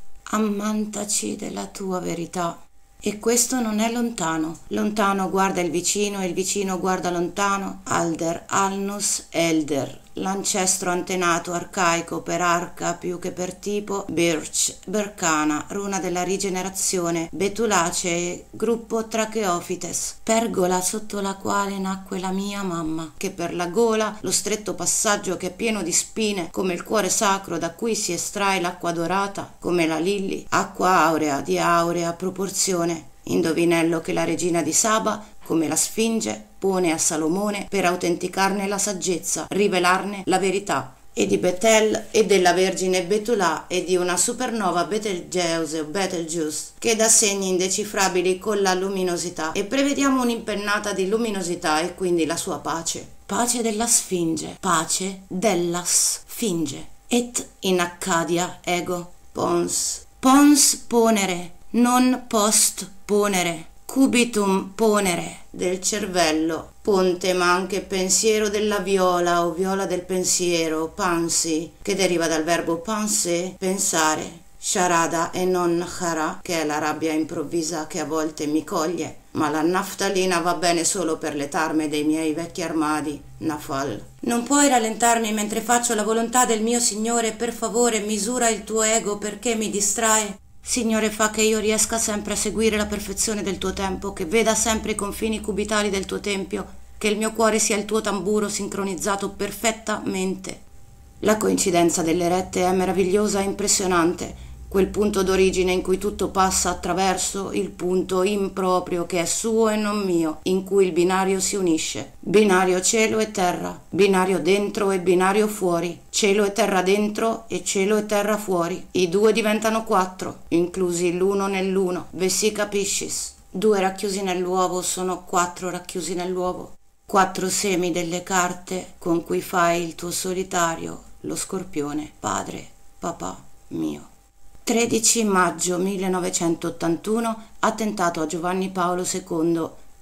Ammantaci della tua verità. E questo non è lontano. Lontano guarda il vicino e il vicino guarda lontano. Alder, Alnus, Elder. L'ancestro antenato arcaico per arca più che per tipo. Birch, Bercana, runa della rigenerazione. Betulacee, gruppo Tracheofites. Pergola sotto la quale nacque la mia mamma, che per la gola, lo stretto passaggio che è pieno di spine, come il cuore sacro da cui si estrae l'acqua dorata, come la Lilli, acqua aurea di aurea proporzione. Indovinello che la regina di Saba, come la Sfinge, pone a Salomone per autenticarne la saggezza, rivelarne la verità. E di Betel e della Vergine Betulà e di una supernova Betelgeuse o Betelgeuse che dà segni indecifrabili con la luminosità, e prevediamo un'impennata di luminosità e quindi la sua pace. Pace della Sfinge, pace della Sfinge. Et in Accadia ego pons. Pons ponere, non post ponere. Cubitum ponere, del cervello, ponte ma anche pensiero della viola o viola del pensiero, pansi, che deriva dal verbo penser, pensare, sharada e non hara, che è la rabbia improvvisa che a volte mi coglie, ma la naftalina va bene solo per le tarme dei miei vecchi armadi, nafal. Non puoi rallentarmi mentre faccio la volontà del mio Signore, per favore misura il tuo ego perché mi distrae. Signore, fa che io riesca sempre a seguire la perfezione del tuo tempo, che veda sempre i confini cubitali del tuo tempio, che il mio cuore sia il tuo tamburo sincronizzato perfettamente. La coincidenza delle rette è meravigliosa e impressionante, quel punto d'origine in cui tutto passa attraverso il punto improprio che è suo e non mio, in cui il binario si unisce. Binario cielo e terra, binario dentro e binario fuori, cielo e terra dentro e cielo e terra fuori. I due diventano quattro, inclusi l'uno nell'uno. Ve si capiscis? Due racchiusi nell'uovo sono quattro racchiusi nell'uovo. Quattro semi delle carte con cui fai il tuo solitario, lo scorpione, padre, papà mio. tredici maggio millenovecentottantuno, attentato a Giovanni Paolo secondo,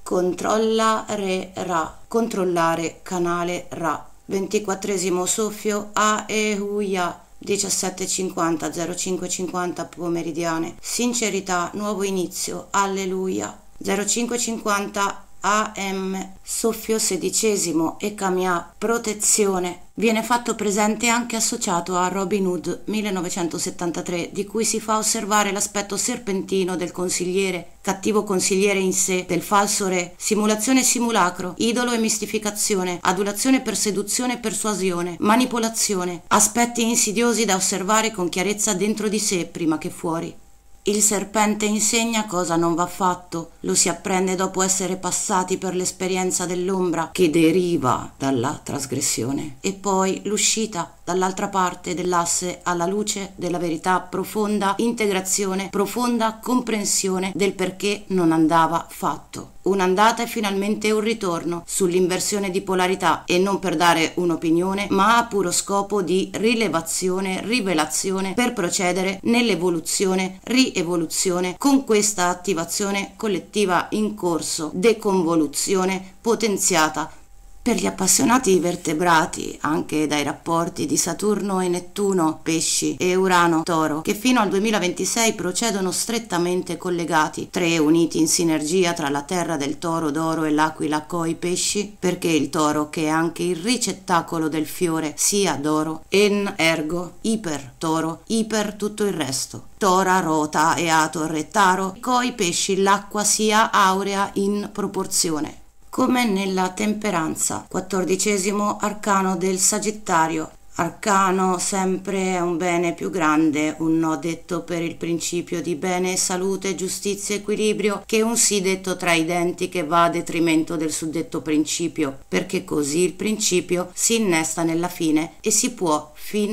Controllare Ra, controllare canale Ra. ventiquattresimo soffio A E Huya, diciassette cinquanta zero cinque cinquanta pomeridiane. Sincerità, nuovo inizio, alleluia. zero cinque cinquanta A M, soffio sedicesimo e Kamia, protezione. Viene fatto presente anche associato a Robin Hood millenovecentosettantatré, di cui si fa osservare l'aspetto serpentino del consigliere, cattivo consigliere in sé, del falso re, simulazione e simulacro, idolo e mistificazione, adulazione per seduzione e persuasione, manipolazione, aspetti insidiosi da osservare con chiarezza dentro di sé prima che fuori. Il serpente insegna cosa non va fatto, lo si apprende dopo essere passati per l'esperienza dell'ombra che deriva dalla trasgressione, e poi l'uscita dall'altra parte dell'asse alla luce della verità, profonda integrazione, profonda comprensione del perché non andava fatto. Un'andata e finalmente un ritorno sull'inversione di polarità, e non per dare un'opinione, ma a puro scopo di rilevazione, rivelazione, per procedere nell'evoluzione, rievoluzione, con questa attivazione collettiva in corso, deconvoluzione potenziata. Per gli appassionati vertebrati, anche dai rapporti di Saturno e Nettuno, Pesci, e Urano, Toro, che fino al duemilaventisei procedono strettamente collegati, tre uniti in sinergia tra la terra del Toro d'oro e l'Aquila coi Pesci, perché il Toro, che è anche il ricettacolo del fiore, sia d'oro, en ergo, iper Toro, iper tutto il resto. Tora, Rota e Ator e Taro, coi Pesci l'acqua sia aurea in proporzione. Come nella temperanza, quattordicesimo arcano del Sagittario. Arcano sempre è un bene più grande, un no detto per il principio di bene, salute, giustizia, equilibrio, che un sì detto tra i denti che va a detrimento del suddetto principio, perché così il principio si innesta nella fine e si può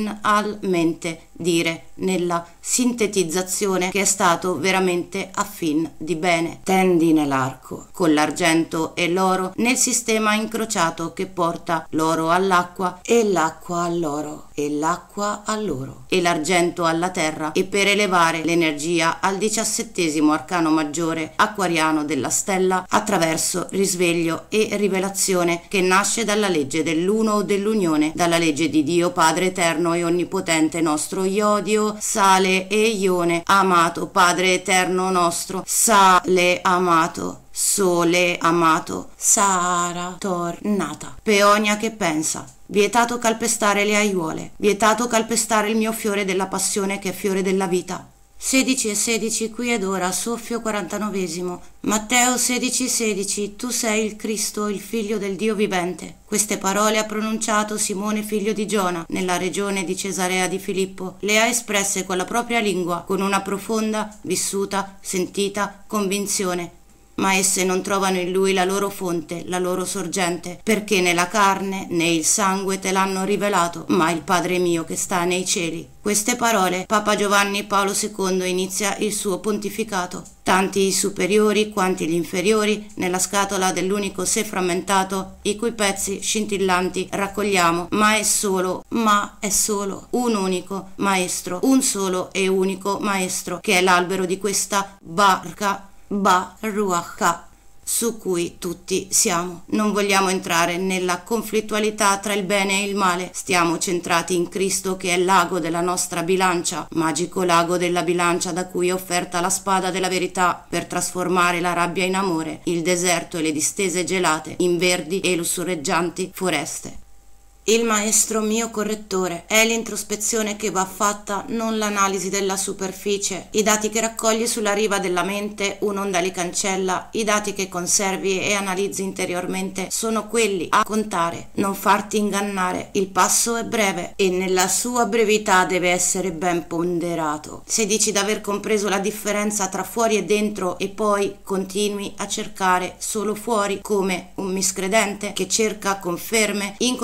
finalmente dire nella sintetizzazione che è stato veramente a fin di bene. Tendi nell'arco con l'argento e l'oro nel sistema incrociato che porta l'oro all'acqua e l'acqua all'oro e l'acqua all'oro e l'argento alla terra, e per elevare l'energia al diciassettesimo arcano maggiore acquariano della stella attraverso risveglio e rivelazione che nasce dalla legge dell'uno o dell'unione, dalla legge di Dio Padre eterno e onnipotente nostro Iodio, sale e ione, amato Padre eterno nostro, sale amato, sole amato, Sahara tornata, Peonia che pensa. Vietato calpestare le aiuole, vietato calpestare il mio fiore della passione che è fiore della vita. sedici e sedici qui ed ora, soffio quarantanovesimo. Matteo sedici sedici, tu sei il Cristo, il figlio del Dio vivente. Queste parole ha pronunciato Simone figlio di Giona, nella regione di Cesarea di Filippo. Le ha espresse con la propria lingua, con una profonda, vissuta, sentita convinzione. Ma esse non trovano in lui la loro fonte, la loro sorgente, perché né la carne né il sangue te l'hanno rivelato, ma il Padre mio che sta nei cieli. Queste parole Papa Giovanni Paolo secondo inizia il suo pontificato. Tanti i superiori quanti gli inferiori nella scatola dell'unico sé frammentato, i cui pezzi scintillanti raccogliamo, ma è solo, ma è solo un unico maestro, un solo e unico maestro, che è l'albero di questa barca Ba Ruach, su cui tutti siamo. Non vogliamo entrare nella conflittualità tra il bene e il male, stiamo centrati in Cristo che è l'ago della nostra bilancia, magico lago della bilancia da cui è offerta la spada della verità per trasformare la rabbia in amore, il deserto e le distese gelate in verdi e lussureggianti foreste. Il maestro mio correttore è l'introspezione che va fatta, non l'analisi della superficie. I dati che raccogli sulla riva della mente un'onda li cancella, i dati che conservi e analizzi interiormente sono quelli a contare. Non farti ingannare, il passo è breve e nella sua brevità deve essere ben ponderato. Se dici d'aver compreso la differenza tra fuori e dentro e poi continui a cercare solo fuori come un miscredente che cerca conferme in continuazione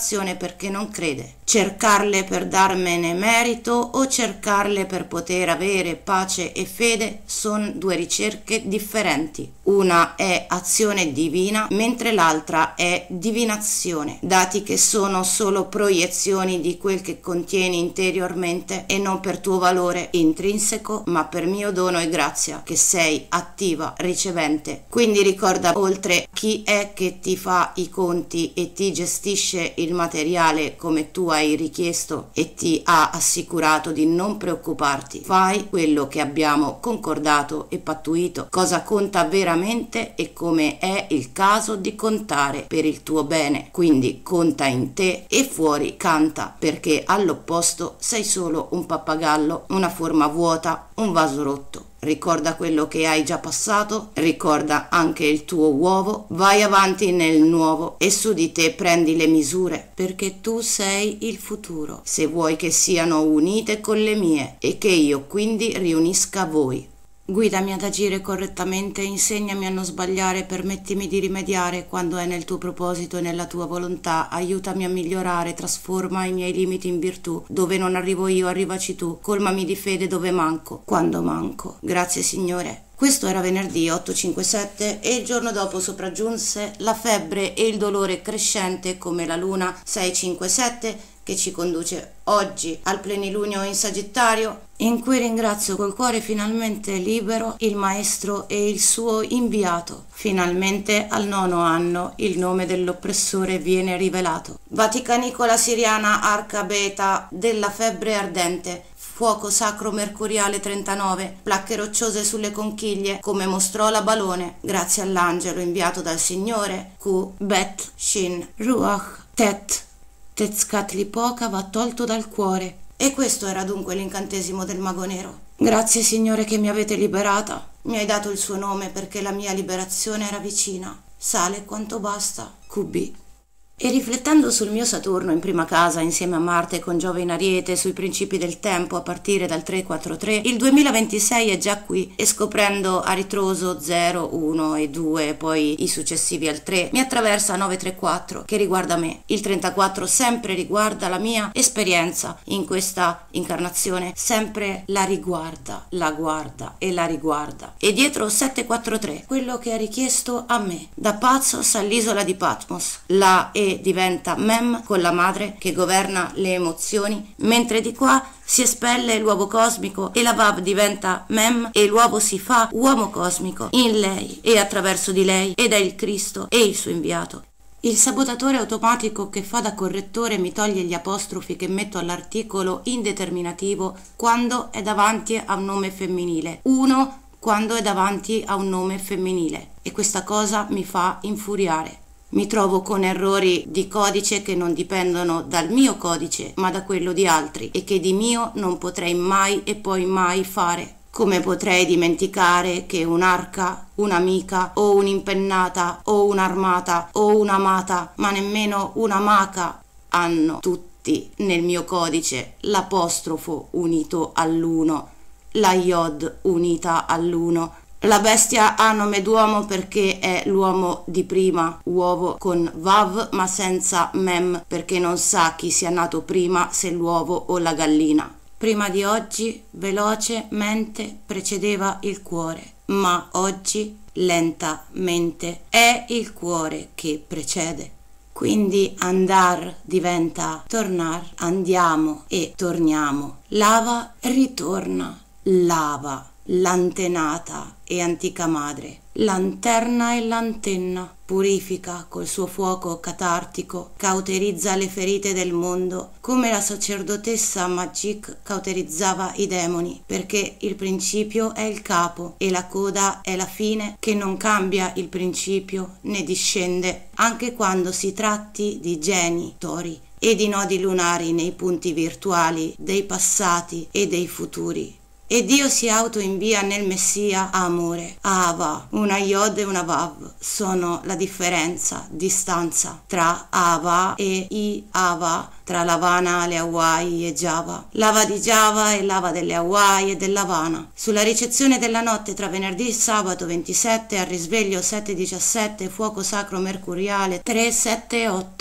adorazione perché non crede. Cercarle per darmene merito o cercarle per poter avere pace e fede sono due ricerche differenti. Una è azione divina, mentre l'altra è divinazione, dati che sono solo proiezioni di quel che contieni interiormente e non per tuo valore intrinseco, ma per mio dono e grazia, che sei attiva, ricevente. Quindi ricorda, oltre chi è che ti fa i conti e ti gestisce il materiale come tu hai richiesto e ti ha assicurato di non preoccuparti, fai quello che abbiamo concordato e pattuito, cosa conta veramente e come è il caso di contare per il tuo bene. Quindi conta in te e fuori canta, perché all'opposto sei solo un pappagallo, una forma vuota, un vaso rotto. Ricorda quello che hai già passato, ricorda anche il tuo uovo, vai avanti nel nuovo e su di te prendi le misure, perché tu sei il futuro, se vuoi che siano unite con le mie e che io quindi riunisca voi. Guidami ad agire correttamente, insegnami a non sbagliare, permettimi di rimediare quando è nel tuo proposito e nella tua volontà, aiutami a migliorare, trasforma i miei limiti in virtù, dove non arrivo io arrivaci tu, colmami di fede dove manco, quando manco. Grazie Signore. Questo era venerdì otto cinquantasette e il giorno dopo sopraggiunse la febbre e il dolore crescente come la luna sei cinquantasette che ci conduce oggi al plenilunio in Sagittario, in cui ringrazio col cuore finalmente libero il Maestro e il suo inviato. Finalmente al nono anno il nome dell'oppressore viene rivelato. Vaticanicola siriana arca beta della febbre ardente, fuoco sacro mercuriale trentanove, placche rocciose sulle conchiglie, come mostrò la Balone, grazie all'angelo inviato dal Signore, Q, Bet, Shin, Ruach, Tet, Tezcatlipoca va tolto dal cuore. E questo era dunque l'incantesimo del mago nero. Grazie Signore che mi avete liberata, mi hai dato il suo nome perché la mia liberazione era vicina, sale quanto basta, Q B. E riflettendo sul mio Saturno in prima casa insieme a Marte con Giove in Ariete sui principi del tempo a partire dal tre quattro tre, il duemilaventisei è già qui e scoprendo a ritroso zero, uno e due e poi i successivi al tre mi attraversa nove tre quattro che riguarda me. Il trentaquattro sempre riguarda la mia esperienza in questa incarnazione, sempre la riguarda, la guarda e la riguarda. E dietro sette quattro tre, quello che ha richiesto a me, da Pazzos all'isola di Patmos, la e diventa Mem con la madre che governa le emozioni, mentre di qua si espelle l'uovo cosmico e la Vav diventa Mem e l'uovo si fa uomo cosmico in lei e attraverso di lei, ed è il Cristo e il suo inviato. Il sabotatore automatico che fa da correttore mi toglie gli apostrofi che metto all'articolo indeterminativo quando è davanti a un nome femminile, uno quando è davanti a un nome femminile, e questa cosa mi fa infuriare. Mi trovo con errori di codice che non dipendono dal mio codice, ma da quello di altri, e che di mio non potrei mai e poi mai fare. Come potrei dimenticare che un'arca, un'amica o un'impennata o un'armata o un'amata, ma nemmeno una maca, hanno tutti nel mio codice l'apostrofo unito all'uno, la iod unita all'uno. La bestia ha nome d'uomo perché è l'uomo di prima, uovo con Vav ma senza Mem, perché non sa chi sia nato prima, se l'uovo o la gallina. Prima di oggi, velocemente precedeva il cuore, ma oggi, lentamente, è il cuore che precede. Quindi andar diventa tornar, andiamo e torniamo. Lava ritorna, lava. L'antenata e antica madre, lanterna e l'antenna, purifica col suo fuoco catartico, cauterizza le ferite del mondo, come la sacerdotessa Magic cauterizzava i demoni, perché il principio è il capo e la coda è la fine, che non cambia il principio né discende, anche quando si tratti di geni, tori e di nodi lunari nei punti virtuali dei passati e dei futuri. E Dio si autoinvia nel Messia a amore, Ava, una Yod e una Vav, sono la differenza, distanza tra Ava e I Ava, tra l'Havana, le Hawaii e Java, l'Ava di Java e l'Ava delle Hawaii e dell'Havana. Sulla ricezione della notte tra venerdì e sabato ventisette al risveglio sette diciassette, fuoco sacro mercuriale tre sette otto.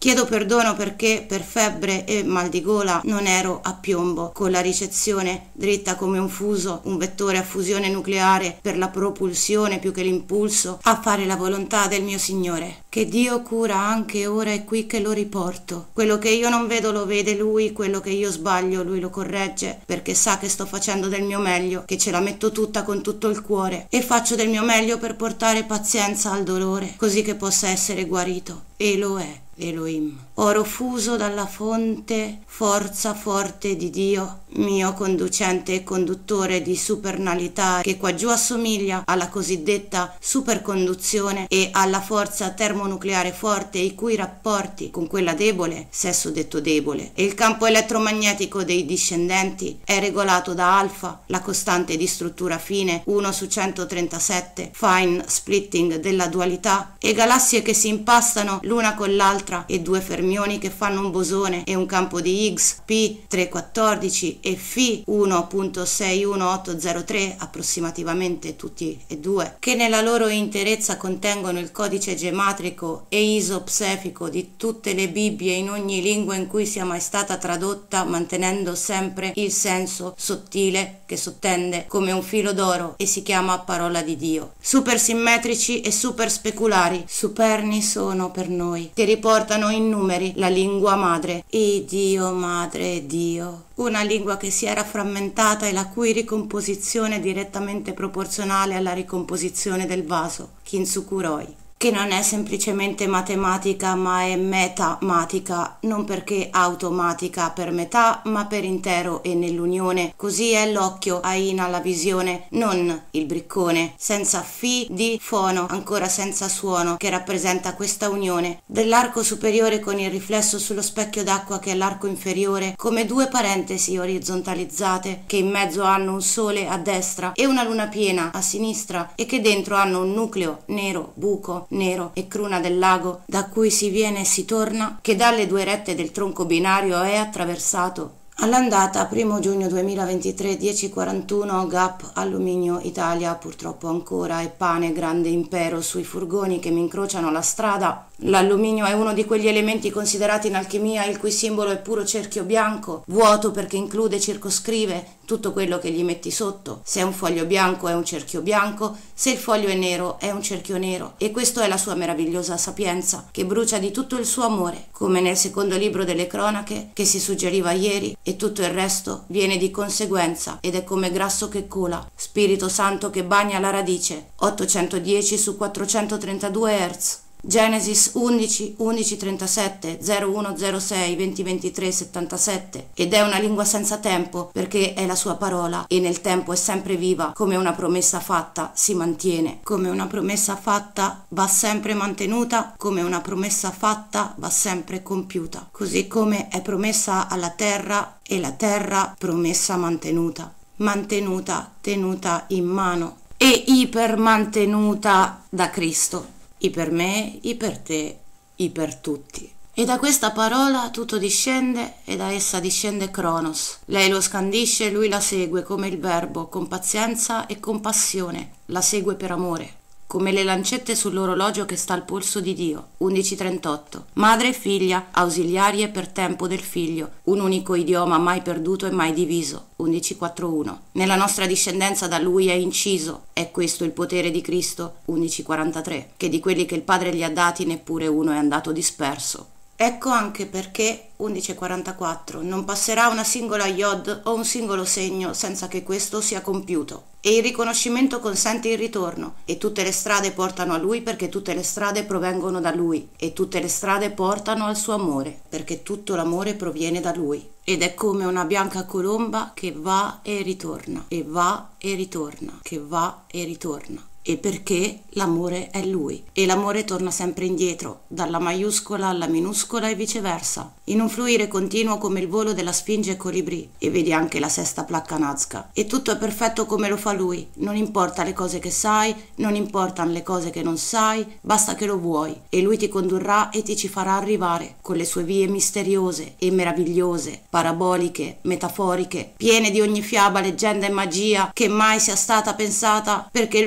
Chiedo perdono perché per febbre e mal di gola non ero a piombo, con la ricezione dritta come un fuso, un vettore a fusione nucleare per la propulsione più che l'impulso, a fare la volontà del mio Signore. Che Dio cura anche ora e qui che lo riporto. Quello che io non vedo lo vede Lui, quello che io sbaglio Lui lo corregge, perché sa che sto facendo del mio meglio, che ce la metto tutta con tutto il cuore e faccio del mio meglio per portare pazienza al dolore, così che possa essere guarito. E lo è. Elohim, oro fuso dalla fonte, forza forte di Dio, mio conducente e conduttore di supernalità, che qua giù assomiglia alla cosiddetta superconduzione e alla forza termonucleare forte, i cui rapporti con quella debole, sesso detto debole, e il campo elettromagnetico dei discendenti è regolato da alfa, la costante di struttura fine uno su centotrentasette, fine splitting della dualità, e galassie che si impastano l'una con l'altra, e due fermioni che fanno un bosone e un campo di Higgs P trecentoquattordici e Φ uno virgola sei uno otto zero tre approssimativamente tutti e due, che nella loro interezza contengono il codice gematrico e isopsefico di tutte le Bibbie in ogni lingua in cui sia mai stata tradotta, mantenendo sempre il senso sottile che sottende come un filo d'oro e si chiama parola di Dio. Super simmetrici e super speculari, superni sono per noi, che riportano portano in numeri la lingua madre, e Dio madre Dio, una lingua che si era frammentata e la cui ricomposizione è direttamente proporzionale alla ricomposizione del vaso, Kintsukuroi, che non è semplicemente matematica ma è metamatica, non perché automatica per metà ma per intero e nell'unione, così è l'occhio aina la visione, non il briccone, senza fi di fono, ancora senza suono, che rappresenta questa unione dell'arco superiore con il riflesso sullo specchio d'acqua che è l'arco inferiore, come due parentesi orizzontalizzate che in mezzo hanno un sole a destra e una luna piena a sinistra e che dentro hanno un nucleo nero, buco, nero e cruna del lago da cui si viene e si torna, che dalle due rette del tronco binario è attraversato. All'andata primo giugno duemilaventitré dieci quarantuno Gap Alluminio Italia, purtroppo ancora, e pane grande impero sui furgoni che mi incrociano la strada. L'alluminio è uno di quegli elementi considerati in alchimia il cui simbolo è puro cerchio bianco, vuoto perché include e circoscrive tutto quello che gli metti sotto. Se è un foglio bianco è un cerchio bianco, se il foglio è nero è un cerchio nero, e questo è la sua meravigliosa sapienza, che brucia di tutto il suo amore, come nel secondo libro delle cronache che si suggeriva ieri, e tutto il resto viene di conseguenza ed è come grasso che cola, Spirito Santo che bagna la radice, ottocentodieci su quattrocentotrentadue hertz. Genesis undici undici trentasette zero uno zero sei venti ventitré settantasette, ed è una lingua senza tempo perché è la sua parola e nel tempo è sempre viva, come una promessa fatta si mantiene, come una promessa fatta va sempre mantenuta, come una promessa fatta va sempre compiuta, così come è promessa alla terra e la terra promessa mantenuta, mantenuta, tenuta in mano e ipermantenuta da Cristo. I per me, i per te, i per tutti. E da questa parola tutto discende e da essa discende Cronos. Lei lo scandisce, lui la segue come il verbo, con pazienza e compassione, la segue per amore. Come le lancette sull'orologio che sta al polso di Dio, undici trentotto. Madre e figlia, ausiliarie per tempo del figlio, un unico idioma mai perduto e mai diviso, undici quarantuno. Nella nostra discendenza da lui è inciso, è questo il potere di Cristo, undici quarantatré, che di quelli che il Padre gli ha dati neppure uno è andato disperso. Ecco anche perché, undici quarantaquattro, non passerà una singola iod o un singolo segno senza che questo sia compiuto. E il riconoscimento consente il ritorno, e tutte le strade portano a lui perché tutte le strade provengono da lui, e tutte le strade portano al suo amore, perché tutto l'amore proviene da lui. Ed è come una bianca colomba che va e ritorna, e va e ritorna, che va e ritorna. E perché l'amore è lui, e l'amore torna sempre indietro, dalla maiuscola alla minuscola e viceversa, in un fluire continuo come il volo della Sfinge Colibrì, e vedi anche la sesta placca Nazca. E tutto è perfetto come lo fa lui, non importa le cose che sai, non importano le cose che non sai, basta che lo vuoi, e lui ti condurrà e ti ci farà arrivare, con le sue vie misteriose e meravigliose, paraboliche, metaforiche, piene di ogni fiaba, leggenda e magia che mai sia stata pensata, perché lui è il grande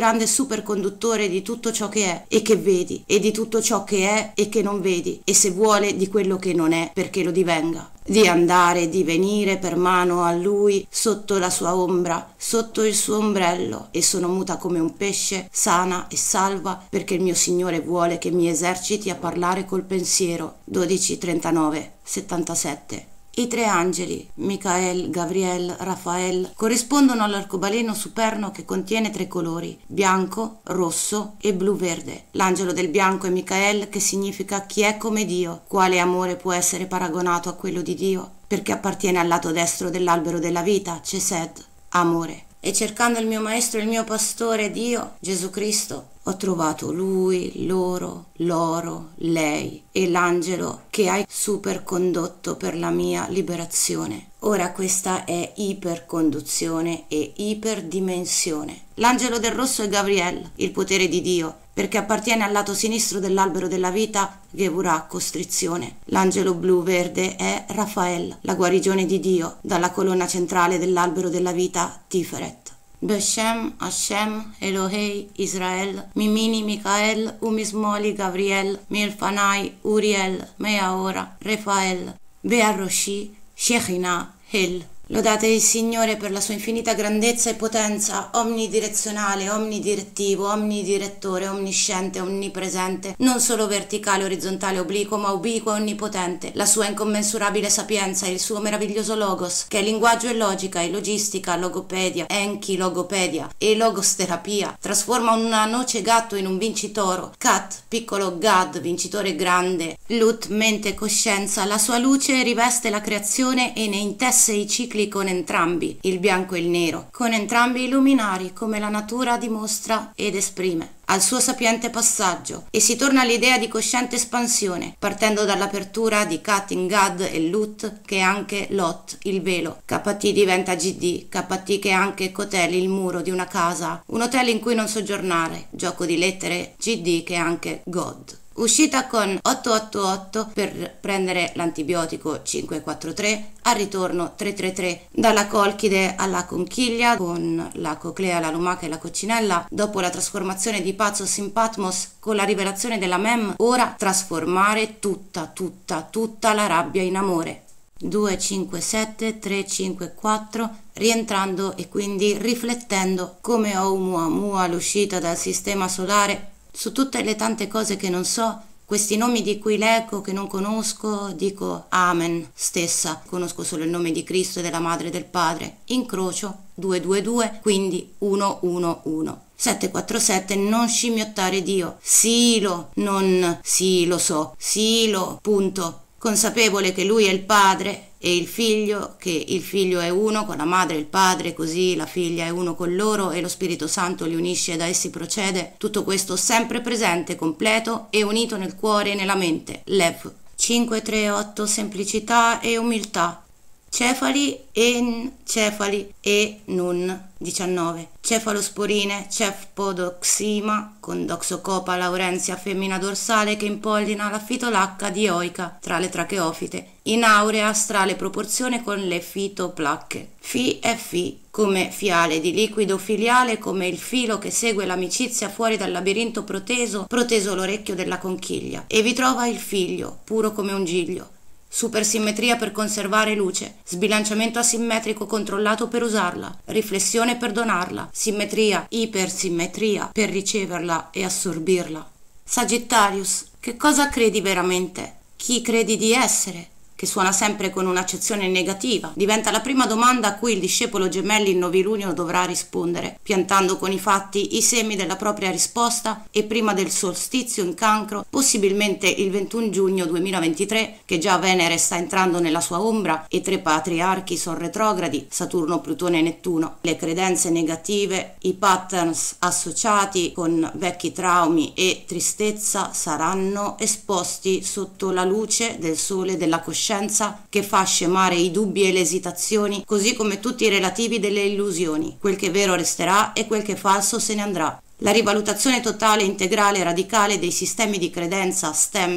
grande superconduttore di tutto ciò che è e che vedi, e di tutto ciò che è e che non vedi, e se vuole di quello che non è perché lo divenga. Di andare e di venire per mano a lui, sotto la sua ombra, sotto il suo ombrello, e sono muta come un pesce, sana e salva, perché il mio Signore vuole che mi eserciti a parlare col pensiero. dodici trentanove settantasette. I tre angeli, Michael, Gabriel, Rafael, corrispondono all'arcobaleno superno che contiene tre colori, bianco, rosso e blu-verde. L'angelo del bianco è Michael, che significa chi è come Dio. Quale amore può essere paragonato a quello di Dio? Perché appartiene al lato destro dell'albero della vita, Chesed, amore. E cercando il mio maestro, il mio pastore, Dio, Gesù Cristo, ho trovato lui, loro, loro, lei e l'angelo che hai supercondotto per la mia liberazione. Ora questa è iperconduzione e iperdimensione. L'angelo del rosso è Gabriel, il potere di Dio, perché appartiene al lato sinistro dell'albero della vita, Gevurah, costrizione. L'angelo blu-verde è Rafael, la guarigione di Dio, dalla colonna centrale dell'albero della vita, Tiferet. Beshem, Hashem, Elohei, Israel, Mimini, Michael, Umismoli, Gabriel, Milfanai, Uriel, Meaora, Refael, Bearroshi, Shekhinah, Hel. Lodate il Signore per la sua infinita grandezza e potenza, omnidirezionale, omnidirettivo, omnidirettore, omnisciente, onnipresente, non solo verticale, orizzontale, obliquo, ma ubiquo e onnipotente. La sua incommensurabile sapienza e il suo meraviglioso logos, che è linguaggio e logica e logistica, logopedia, enchi, logopedia e logosterapia, trasforma una noce gatto in un vincitoro, cat, piccolo gad, vincitore grande, lut, mente, coscienza. La sua luce riveste la creazione e ne intesse i cicli con entrambi, il bianco e il nero, con entrambi i luminari, come la natura dimostra ed esprime al suo sapiente passaggio, e si torna all'idea di cosciente espansione, partendo dall'apertura di Kat in Gad e Lut, che è anche Lot, il velo. K T diventa G D, K T che è anche Kotel, il muro di una casa, un hotel in cui non soggiornare, gioco di lettere, G D che è anche God. Uscita con ottocentottantotto per prendere l'antibiotico cinquecentoquarantatré, al ritorno trecentotrentatré, dalla colchide alla conchiglia con la coclea, la lumaca e la coccinella, dopo la trasformazione di Pazzos in Patmos con la rivelazione della Mem, ora trasformare tutta, tutta, tutta la rabbia in amore. duecentocinquantasette, trecentocinquantaquattro, rientrando e quindi riflettendo come Oumuamua all'uscita dal sistema solare su tutte le tante cose che non so, questi nomi di cui leggo che non conosco, dico Amen stessa, conosco solo il nome di Cristo e della Madre e del Padre, incrocio duecentoventidue, quindi centoudici. settecentoquarantasette, non scimmiottare Dio, silo, non sì lo so, silo, punto. Consapevole che lui è il padre e il figlio, che il figlio è uno con la madre e il padre, così la figlia è uno con loro e lo Spirito Santo li unisce e da essi procede. Tutto questo sempre presente, completo e unito nel cuore e nella mente. Lev. cinquecentotrentotto, semplicità e umiltà. Cefali, en, cefali e nun. diciannove. Cefalosporine, cefpodoxima, con doxocopa laurenzia femmina dorsale che impollina la fitolacca dioica tra le tracheofite, in aurea astrale proporzione con le fitoplacche. Fi è fi, come fiale di liquido filiale, come il filo che segue l'amicizia fuori dal labirinto proteso, proteso l'orecchio della conchiglia, e vi trova il figlio, puro come un giglio. Supersimmetria per conservare luce, sbilanciamento asimmetrico controllato per usarla, riflessione per donarla, simmetria, ipersimmetria per riceverla e assorbirla. Sagittarius, che cosa credi veramente? Chi credi di essere? Che suona sempre con un'accezione negativa, diventa la prima domanda a cui il discepolo gemelli in novilunio dovrà rispondere, piantando con i fatti i semi della propria risposta, e prima del solstizio in Cancro, possibilmente il ventuno giugno duemilaventitré, che già Venere sta entrando nella sua ombra e tre patriarchi sono retrogradi, Saturno, Plutone e Nettuno. Le credenze negative, i patterns associati con vecchi traumi e tristezza saranno esposti sotto la luce del sole della coscienza, che fa scemare i dubbi e le esitazioni, così come tutti i relativi delle illusioni. Quel che è vero resterà e quel che è falso se ne andrà. La rivalutazione totale, integrale e radicale dei sistemi di credenza, stems,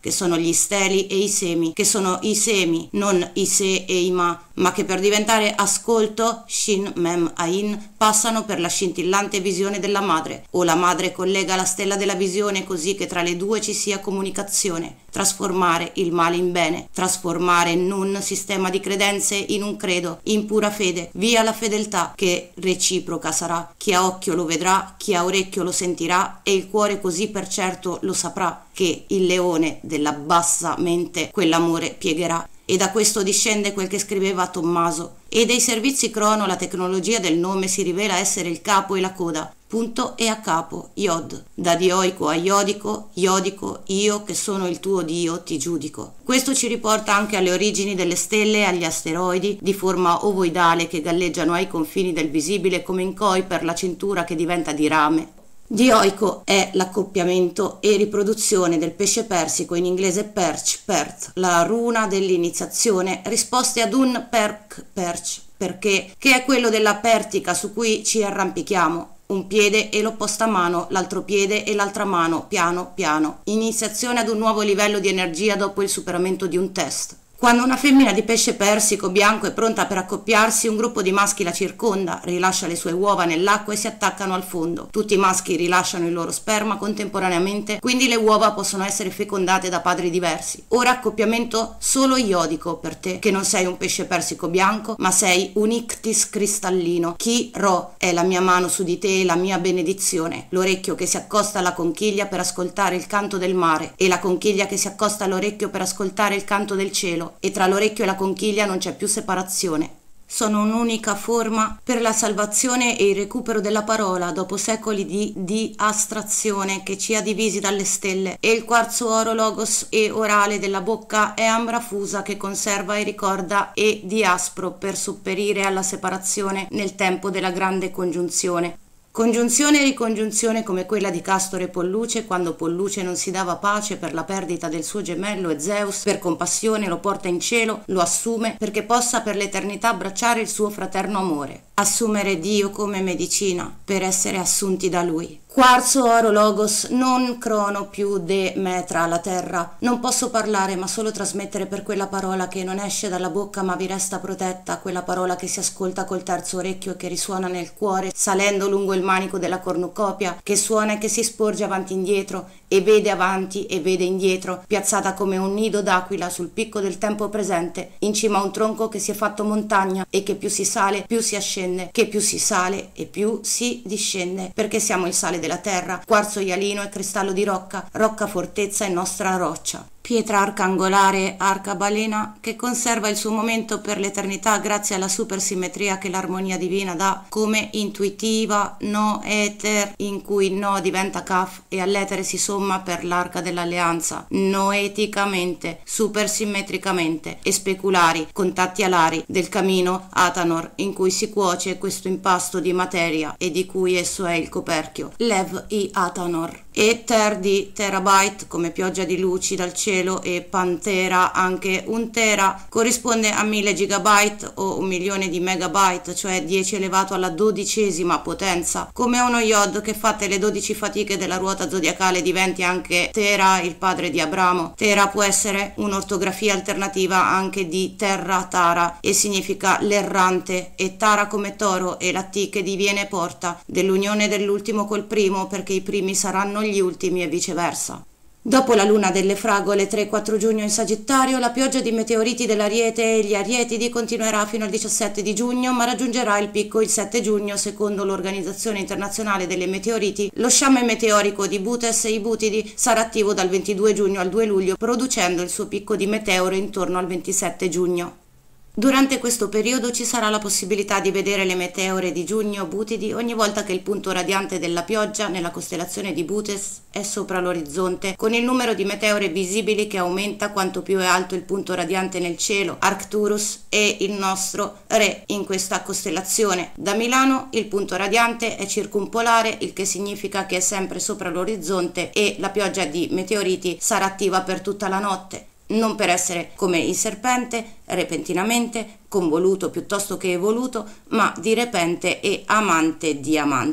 che sono gli steli e i semi, che sono i semi, non i se e i ma, ma che per diventare ascolto, shin, mem, ain, passano per la scintillante visione della madre, o la madre collega la stella della visione così che tra le due ci sia comunicazione, trasformare il male in bene, trasformare non sistema di credenze in un credo, in pura fede, via la fedeltà che reciproca sarà, chi ha occhio lo vedrà, chi ha orecchio lo sentirà e il cuore così per certo lo saprà che il leone della bassa mente quell'amore piegherà. E da questo discende quel che scriveva Tommaso. E dei servizi crono la tecnologia del nome si rivela essere il capo e la coda, punto e a capo, Iod. Da dioico a iodico, iodico, io che sono il tuo Dio ti giudico. Questo ci riporta anche alle origini delle stelle e agli asteroidi di forma ovoidale che galleggiano ai confini del visibile come incoi per la cintura che diventa di rame. Dioico è l'accoppiamento e riproduzione del pesce persico, in inglese perch, perth, la runa dell'iniziazione, risposte ad un perk, perch, perché, che è quello della pertica su cui ci arrampichiamo. Un piede e l'opposta mano, l'altro piede e l'altra mano, piano piano. Iniziazione ad un nuovo livello di energia dopo il superamento di un test. Quando una femmina di pesce persico bianco è pronta per accoppiarsi, un gruppo di maschi la circonda, rilascia le sue uova nell'acqua e si attaccano al fondo. Tutti i maschi rilasciano il loro sperma contemporaneamente, quindi le uova possono essere fecondate da padri diversi. Ora accoppiamento solo iodico per te, che non sei un pesce persico bianco, ma sei un ictis cristallino. Chi ro è la mia mano su di te e la mia benedizione, l'orecchio che si accosta alla conchiglia per ascoltare il canto del mare e la conchiglia che si accosta all'orecchio per ascoltare il canto del cielo. E tra l'orecchio e la conchiglia non c'è più separazione. Sono un'unica forma per la salvazione e il recupero della parola dopo secoli di, di astrazione che ci ha divisi dalle stelle, e il quarzo oro logos e orale della bocca è ambra fusa che conserva e ricorda e di aspro per sopperire alla separazione nel tempo della grande congiunzione. Congiunzione e ricongiunzione come quella di Castore e Polluce, quando Polluce non si dava pace per la perdita del suo gemello e Zeus, per compassione, lo porta in cielo, lo assume perché possa per l'eternità abbracciare il suo fraterno amore. Assumere Dio come medicina per essere assunti da Lui. Quarzo oro logos, non crono più de metra alla terra. Non posso parlare ma solo trasmettere per quella parola che non esce dalla bocca ma vi resta protetta, quella parola che si ascolta col terzo orecchio e che risuona nel cuore, salendo lungo il manico della cornucopia, che suona e che si sporge avanti e indietro, e vede avanti e vede indietro, piazzata come un nido d'aquila sul picco del tempo presente, in cima a un tronco che si è fatto montagna e che più si sale più si ascende, che più si sale e più si discende, perché siamo il sale della terra, quarzo ialino e cristallo di rocca, rocca fortezza e nostra roccia. Pietra arcangolare, arca balena, che conserva il suo momento per l'eternità grazie alla supersimmetria che l'armonia divina dà come intuitiva no eter, in cui no diventa kaf e all'etere si somma per l'arca dell'alleanza, noeticamente, supersimmetricamente e speculari, contatti alari del camino Atanor, in cui si cuoce questo impasto di materia e di cui esso è il coperchio, lev i Atanor. E ter di terabyte come pioggia di luci dal cielo, e pantera anche un tera corrisponde a mille gigabyte o un milione di megabyte, cioè dieci elevato alla dodicesima potenza, come uno iod che fatte le dodici fatiche della ruota zodiacale diventi anche Tera, il padre di Abramo. Tera può essere un'ortografia alternativa anche di terra tara e significa l'errante, e tara come toro e la T che diviene porta dell'unione dell'ultimo col primo, perché i primi saranno gli ultimi e viceversa. Dopo la luna delle fragole tre e quattro giugno in Sagittario, la pioggia di meteoriti dell'Ariete e gli Arietidi continuerà fino al diciassette di giugno, ma raggiungerà il picco il sette giugno secondo l'Organizzazione Internazionale delle Meteoriti. Lo sciame meteorico di Butes e i Butidi sarà attivo dal ventidue giugno al due luglio, producendo il suo picco di meteore intorno al ventisette giugno. Durante questo periodo ci sarà la possibilità di vedere le meteore di giugno Butidi ogni volta che il punto radiante della pioggia nella costellazione di Butes è sopra l'orizzonte, con il numero di meteore visibili che aumenta quanto più è alto il punto radiante nel cielo. Arcturus è il nostro re in questa costellazione. Da Milano il punto radiante è circumpolare, il che significa che è sempre sopra l'orizzonte e la pioggia di meteoriti sarà attiva per tutta la notte. Non per essere come il serpente, repentinamente, convoluto piuttosto che evoluto, ma di repente e amante diamante.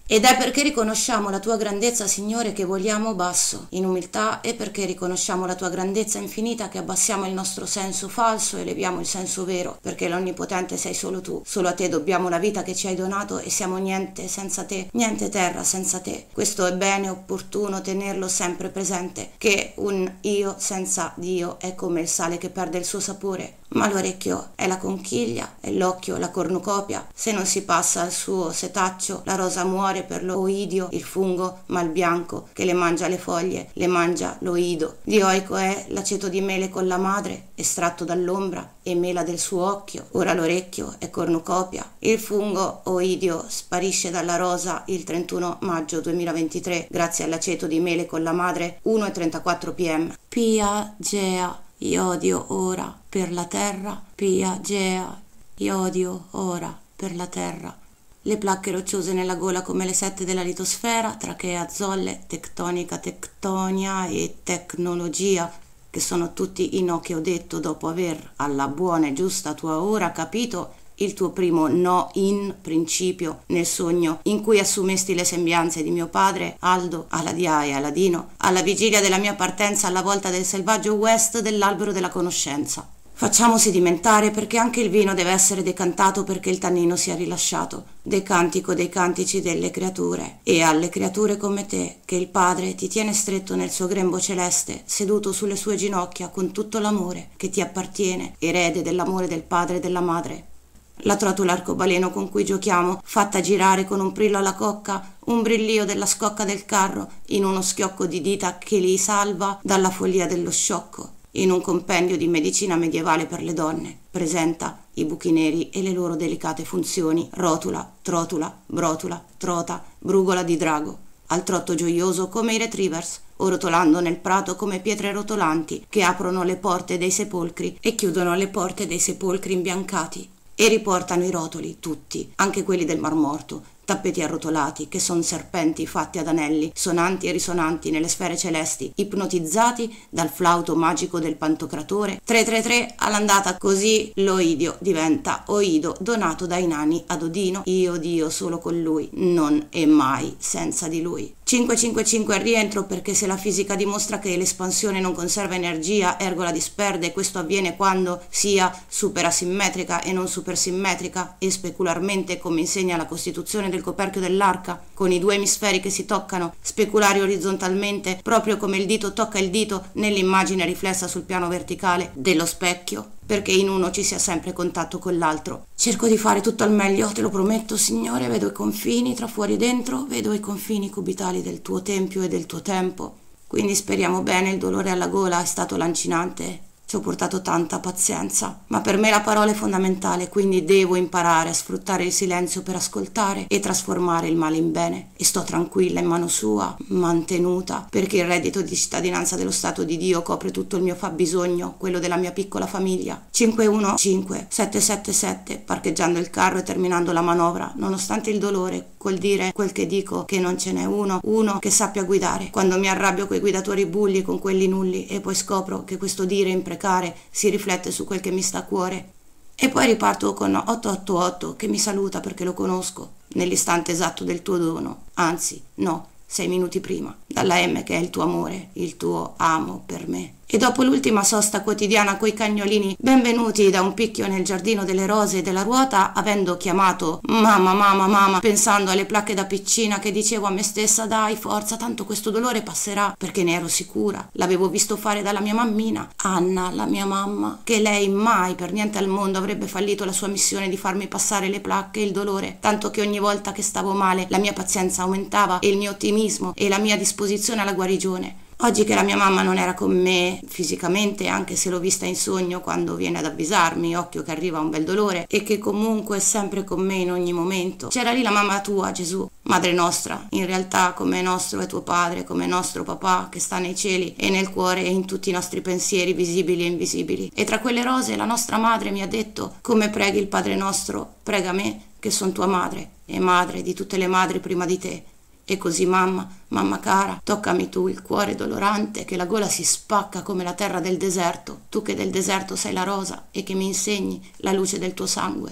Ed è perché riconosciamo la tua grandezza, Signore, che vogliamo basso, in umiltà, e perché riconosciamo la tua grandezza infinita che abbassiamo il nostro senso falso e eleviamo il senso vero, perché l'onnipotente sei solo tu. Solo a te dobbiamo la vita che ci hai donato e siamo niente senza te, niente terra senza te. Questo è bene opportuno tenerlo sempre presente, che un io senza Dio è come il sale che perde il suo sapore. Ma l'orecchio è la conchiglia e l'occhio la cornucopia. Se non si passa al suo setaccio, la rosa muore per l'oidio, il fungo mal bianco che le mangia le foglie, le mangia l'oido. Dioico è l'aceto di mele con la madre, estratto dall'ombra e mela del suo occhio. Ora l'orecchio è cornucopia. Il fungo oidio sparisce dalla rosa il trentuno maggio duemilaventitré grazie all'aceto di mele con la madre uno e trentaquattro p m. Pia Gea. Iodio ora per la terra, Pia Gea, iodio ora per la terra. Le placche rocciose nella gola come le sette della litosfera, trachea, zolle, tectonica, tectonia e tecnologia, che sono tutti i no che ho detto dopo aver, alla buona e giusta tua ora, capito il tuo primo no in principio nel sogno in cui assumesti le sembianze di mio padre Aldo, Aladia e Aladino, alla vigilia della mia partenza alla volta del selvaggio West dell'albero della conoscenza. Facciamo sedimentare perché anche il vino deve essere decantato perché il tannino sia rilasciato. Decantico dei cantici delle creature e alle creature come te, che il Padre ti tiene stretto nel suo grembo celeste, seduto sulle sue ginocchia con tutto l'amore che ti appartiene, erede dell'amore del Padre e della Madre. La trottola arcobaleno con cui giochiamo, fatta girare con un prillo alla cocca, un brillio della scocca del carro, in uno schiocco di dita che li salva dalla follia dello sciocco, in un compendio di medicina medievale per le donne, presenta i buchi neri e le loro delicate funzioni, rotula, trotula, brotula, trota, brugola di drago, al trotto gioioso come i retrievers, o rotolando nel prato come pietre rotolanti che aprono le porte dei sepolcri e chiudono le porte dei sepolcri imbiancati. E riportano i rotoli, tutti, anche quelli del Mar Morto, tappeti arrotolati, che son serpenti fatti ad anelli, sonanti e risonanti nelle sfere celesti, ipnotizzati dal flauto magico del Pantocratore. tre tre tre all'andata, così l'oidio diventa oido, donato dai nani ad Odino, io Dio solo con lui, non e mai senza di lui. cinque cinque cinque al rientro, perché se la fisica dimostra che l'espansione non conserva energia, ergo la disperde, e questo avviene quando sia superasimmetrica e non supersimmetrica, e specularmente, come insegna la costituzione del coperchio dell'arca, con i due emisferi che si toccano, speculari orizzontalmente, proprio come il dito tocca il dito nell'immagine riflessa sul piano verticale dello specchio, perché in uno ci sia sempre contatto con l'altro. Cerco di fare tutto al meglio, te lo prometto, Signore, vedo i confini tra fuori e dentro, vedo i confini cubitali del tuo tempio e del tuo tempo. Quindi speriamo bene, il dolore alla gola è stato lancinante, ci ho portato tanta pazienza, ma per me la parola è fondamentale, quindi devo imparare a sfruttare il silenzio per ascoltare e trasformare il male in bene. E sto tranquilla in mano sua, mantenuta, perché il reddito di cittadinanza dello Stato di Dio copre tutto il mio fabbisogno, quello della mia piccola famiglia. cinque uno cinque sette sette sette, parcheggiando il carro e terminando la manovra, nonostante il dolore, col dire quel che dico, che non ce n'è uno, uno che sappia guidare. Quando mi arrabbio coi guidatori bulli con quelli nulli e poi scopro che questo dire imprecare si riflette su quel che mi sta a cuore. E poi riparto con otto otto otto che mi saluta perché lo conosco, nell'istante esatto del tuo dono, anzi, no, sei minuti prima, dalla M che è il tuo amore, il tuo amo per me. E dopo l'ultima sosta quotidiana coi cagnolini benvenuti da un picchio nel giardino delle rose e della ruota, avendo chiamato mamma, mamma, mamma, pensando alle placche da piccina che dicevo a me stessa, dai, forza, tanto questo dolore passerà, perché ne ero sicura. L'avevo visto fare dalla mia mammina, Anna, la mia mamma, che lei mai per niente al mondo avrebbe fallito la sua missione di farmi passare le placche e il dolore, tanto che ogni volta che stavo male la mia pazienza aumentava e il mio ottimismo e la mia disposizione alla guarigione. Oggi che la mia mamma non era con me fisicamente, anche se l'ho vista in sogno quando viene ad avvisarmi, occhio che arriva un bel dolore, e che comunque è sempre con me in ogni momento, c'era lì la mamma tua, Gesù, Madre nostra, in realtà come nostro è tuo Padre, come nostro papà che sta nei cieli e nel cuore e in tutti i nostri pensieri visibili e invisibili. E tra quelle rose la nostra madre mi ha detto, come preghi il Padre nostro, prega me che son tua madre e madre di tutte le madri prima di te. E così mamma, mamma cara, toccami tu il cuore dolorante che la gola si spacca come la terra del deserto, tu che del deserto sei la rosa e che mi insegni la luce del tuo sangue.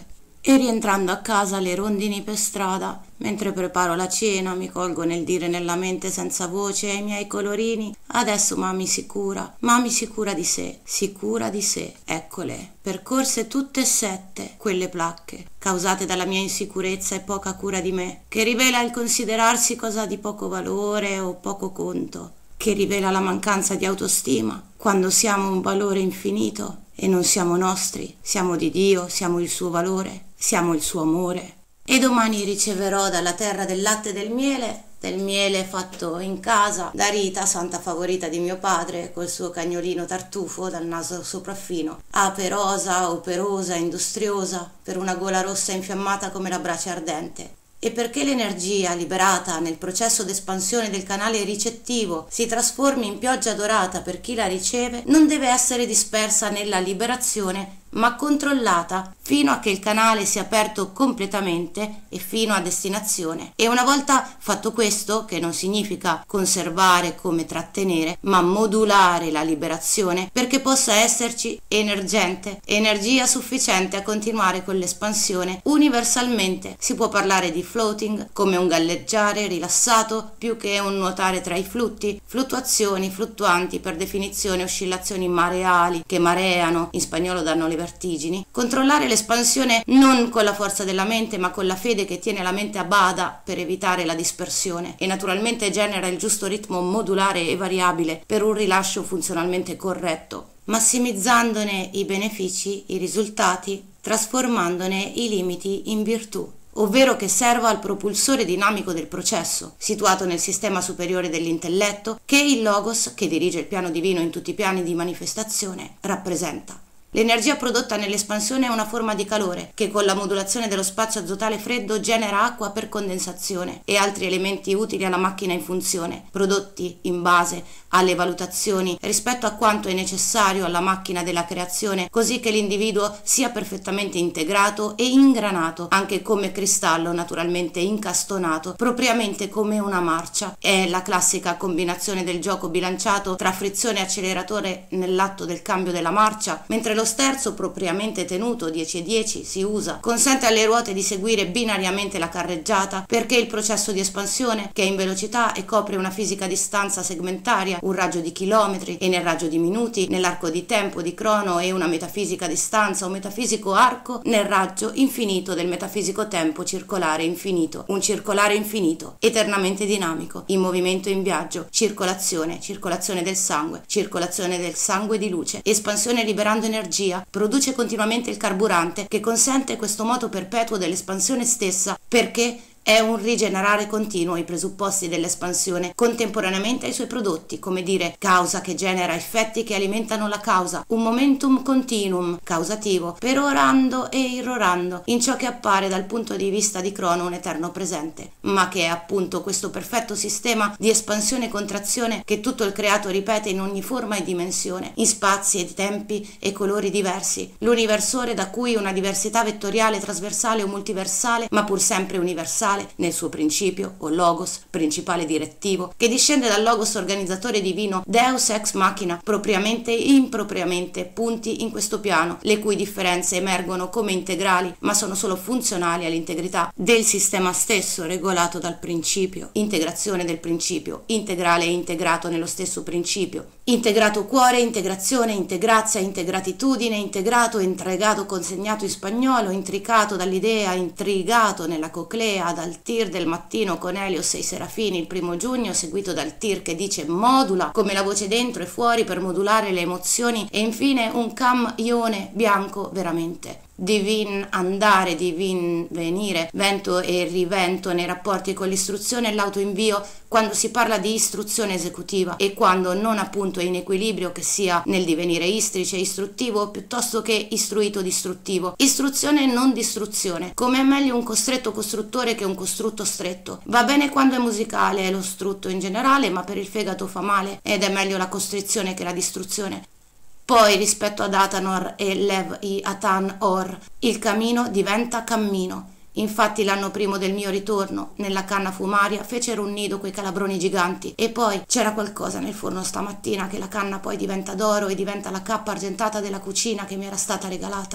E rientrando a casa le rondini per strada, mentre preparo la cena, mi colgo nel dire nella mente senza voce ai miei colorini: adesso mami sicura, mami sicura di sé, sicura di sé. Eccole, percorse tutte e sette quelle placche, causate dalla mia insicurezza e poca cura di me, che rivela il considerarsi cosa di poco valore o poco conto, che rivela la mancanza di autostima, quando siamo un valore infinito e non siamo nostri, siamo di Dio, siamo il suo valore, siamo il suo amore. E domani riceverò dalla terra del latte e del miele, del miele fatto in casa da Rita, santa favorita di mio padre, col suo cagnolino tartufo dal naso sopraffino, aperosa, operosa, industriosa, per una gola rossa infiammata come la brace ardente. E perché l'energia liberata nel processo d'espansione del canale ricettivo si trasformi in pioggia dorata per chi la riceve, non deve essere dispersa nella liberazione, ma controllata fino a che il canale sia aperto completamente e fino a destinazione. E una volta fatto questo, che non significa conservare come trattenere, ma modulare la liberazione perché possa esserci emergente, energia sufficiente a continuare con l'espansione universalmente. Si può parlare di floating come un galleggiare rilassato più che un nuotare tra i flutti, fluttuazioni fluttuanti, per definizione oscillazioni mareali che mareano, in spagnolo danno le vertigini. Controllare l'espansione non con la forza della mente ma con la fede che tiene la mente a bada per evitare la dispersione e naturalmente genera il giusto ritmo modulare e variabile per un rilascio funzionalmente corretto, massimizzandone i benefici, i risultati, trasformandone i limiti in virtù, ovvero che serva al propulsore dinamico del processo, situato nel sistema superiore dell'intelletto, che il Logos, che dirige il piano divino in tutti i piani di manifestazione, rappresenta. L'energia prodotta nell'espansione è una forma di calore che con la modulazione dello spazio azotale freddo genera acqua per condensazione e altri elementi utili alla macchina in funzione, prodotti in base alle valutazioni rispetto a quanto è necessario alla macchina della creazione, così che l'individuo sia perfettamente integrato e ingranato, anche come cristallo naturalmente incastonato, propriamente come una marcia. È la classica combinazione del gioco bilanciato tra frizione e acceleratore nell'atto del cambio della marcia, mentre lo sterzo propriamente tenuto dieci e dieci si usa, consente alle ruote di seguire binariamente la carreggiata perché il processo di espansione, che è in velocità e copre una fisica distanza segmentaria, un raggio di chilometri e nel raggio di minuti, nell'arco di tempo di crono e una metafisica distanza o metafisico arco nel raggio infinito del metafisico tempo circolare infinito, un circolare infinito, eternamente dinamico, in movimento e in viaggio, circolazione, circolazione del sangue, circolazione del sangue di luce, espansione liberando energia, produce continuamente il carburante che consente questo moto perpetuo dell'espansione stessa perché è un rigenerare continuo i presupposti dell'espansione contemporaneamente ai suoi prodotti, come dire causa che genera effetti che alimentano la causa, un momentum continuum causativo, perorando e irrorando in ciò che appare dal punto di vista di Crono un eterno presente, ma che è appunto questo perfetto sistema di espansione e contrazione che tutto il creato ripete in ogni forma e dimensione, in spazi e tempi e colori diversi, l'universore da cui una diversità vettoriale, trasversale o multiversale, ma pur sempre universale nel suo principio o logos principale direttivo, che discende dal logos organizzatore divino Deus ex machina, propriamente e impropriamente punti in questo piano, le cui differenze emergono come integrali ma sono solo funzionali all'integrità del sistema stesso regolato dal principio, integrazione del principio, integrale e integrato nello stesso principio, integrato cuore, integrazione, integrazia, integratitudine, integrato, entregato, consegnato in spagnolo, intricato dall'idea, intrigato nella coclea, dal tir del mattino con Elios e i serafini il primo giugno, seguito dal tir che dice modula come la voce dentro e fuori per modulare le emozioni, e infine un cam ione bianco veramente. Divin andare, divin venire, vento e rivento nei rapporti con l'istruzione e l'autoinvio quando si parla di istruzione esecutiva e quando non appunto è in equilibrio, che sia nel divenire istrice istruttivo piuttosto che istruito distruttivo, istruzione e non distruzione, come è meglio un costretto costruttore che un costrutto stretto. Va bene quando è musicale e lo strutto in generale, ma per il fegato fa male ed è meglio la costrizione che la distruzione. Poi rispetto ad Atanor e Lev i Atan Or, il camino diventa cammino. Infatti l'anno primo del mio ritorno, nella canna fumaria, fecero un nido quei calabroni giganti e poi c'era qualcosa nel forno stamattina che la canna poi diventa d'oro e diventa la cappa argentata della cucina che mi era stata regalata.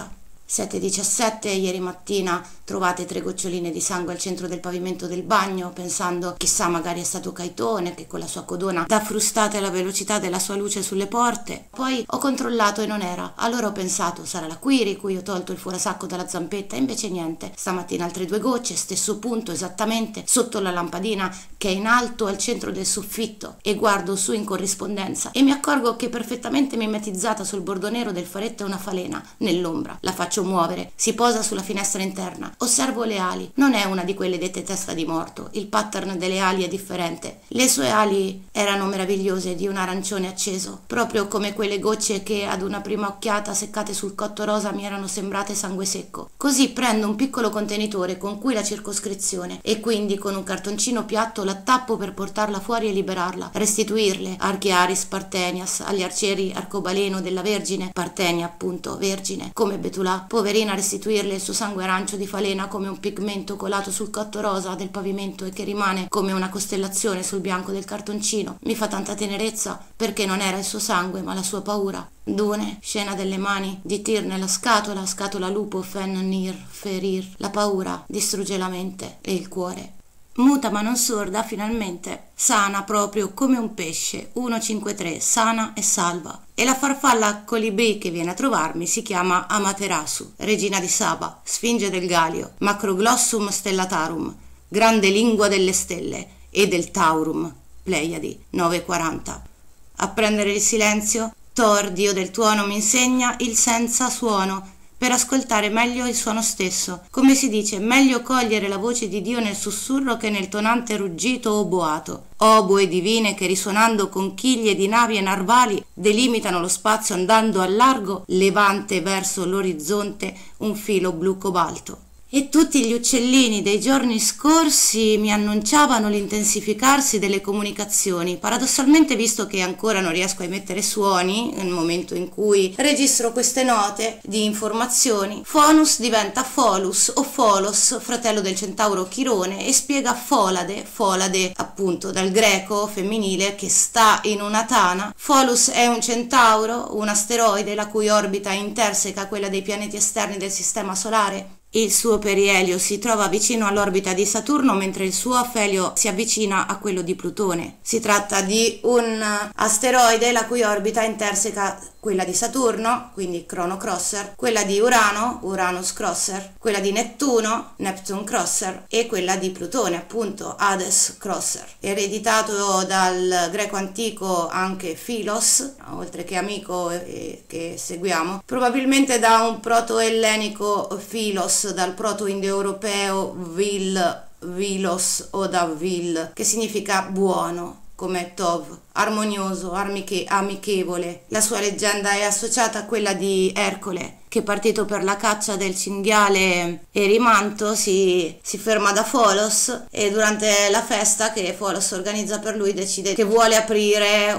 sette e diciassette, ieri mattina trovate tre goccioline di sangue al centro del pavimento del bagno, pensando chissà magari è stato Caetone che con la sua codona dà frustate alla velocità della sua luce sulle porte. Poi ho controllato e non era, allora ho pensato sarà la Quiri cui ho tolto il fuorasacco dalla zampetta, invece niente. Stamattina altre due gocce, stesso punto esattamente sotto la lampadina che è in alto al centro del soffitto, e guardo su in corrispondenza e mi accorgo che perfettamente mimetizzata sul bordo nero del faretto è una falena nell'ombra. La faccio muovere, si posa sulla finestra interna, osservo le ali, non è una di quelle dette testa di morto, il pattern delle ali è differente, le sue ali erano meravigliose, di un arancione acceso, proprio come quelle gocce che ad una prima occhiata seccate sul cotto rosa mi erano sembrate sangue secco. Così prendo un piccolo contenitore con cui la circoscrizione e quindi con un cartoncino piatto la tappo per portarla fuori e liberarla, restituirle Archiaris Partenias agli arcieri arcobaleno della Vergine, Partenia appunto, Vergine, come Betulà. Poverina, restituirle il suo sangue arancio di falena come un pigmento colato sul cotto rosa del pavimento e che rimane come una costellazione sul bianco del cartoncino. Mi fa tanta tenerezza perché non era il suo sangue ma la sua paura. Dune, scena delle mani di Tyr nella scatola, scatola lupo, fen nir, ferir. La paura distrugge la mente e il cuore. Muta ma non sorda, finalmente, sana proprio come un pesce, centocinquantatré, sana e salva. E la farfalla colibrì che viene a trovarmi si chiama Amaterasu, regina di Saba, sfinge del Galio, Macroglossum stellatarum, grande lingua delle stelle, e del Taurum, Pleiadi, nove e quaranta. A prendere il silenzio, Thor, dio del tuono, mi insegna il senza suono, per ascoltare meglio il suono stesso. Come si dice, meglio cogliere la voce di Dio nel sussurro che nel tonante ruggito o boato. Oboe divine che risuonando con chiglie di navi e narvali delimitano lo spazio andando a largo, levante verso l'orizzonte un filo blu cobalto. E tutti gli uccellini dei giorni scorsi mi annunciavano l'intensificarsi delle comunicazioni. Paradossalmente, visto che ancora non riesco a emettere suoni nel momento in cui registro queste note di informazioni, Fonus diventa Folus o Folos, fratello del centauro Chirone, e spiega Folade, Folade appunto dal greco femminile che sta in una tana. Folus è un centauro, un asteroide la cui orbita interseca quella dei pianeti esterni del sistema solare. Il suo perielio si trova vicino all'orbita di Saturno, mentre il suo afelio si avvicina a quello di Plutone. Si tratta di un asteroide la cui orbita interseca quella di Saturno, quindi Crono Crosser, quella di Urano, Uranus Crosser, quella di Nettuno, Neptune Crosser, e quella di Plutone, appunto, Hades Crosser. Ereditato dal greco antico anche Philos, oltre che amico eh, che seguiamo, probabilmente da un proto-ellenico Philos, dal proto-indoeuropeo Vil, Vilos o da Vil, che significa buono, come Tov, armonioso, armiche, amichevole. La sua leggenda è associata a quella di Ercole, che partito per la caccia del cinghiale Erimanto si, si ferma da Folos, e durante la festa che Folos organizza per lui decide che vuole aprire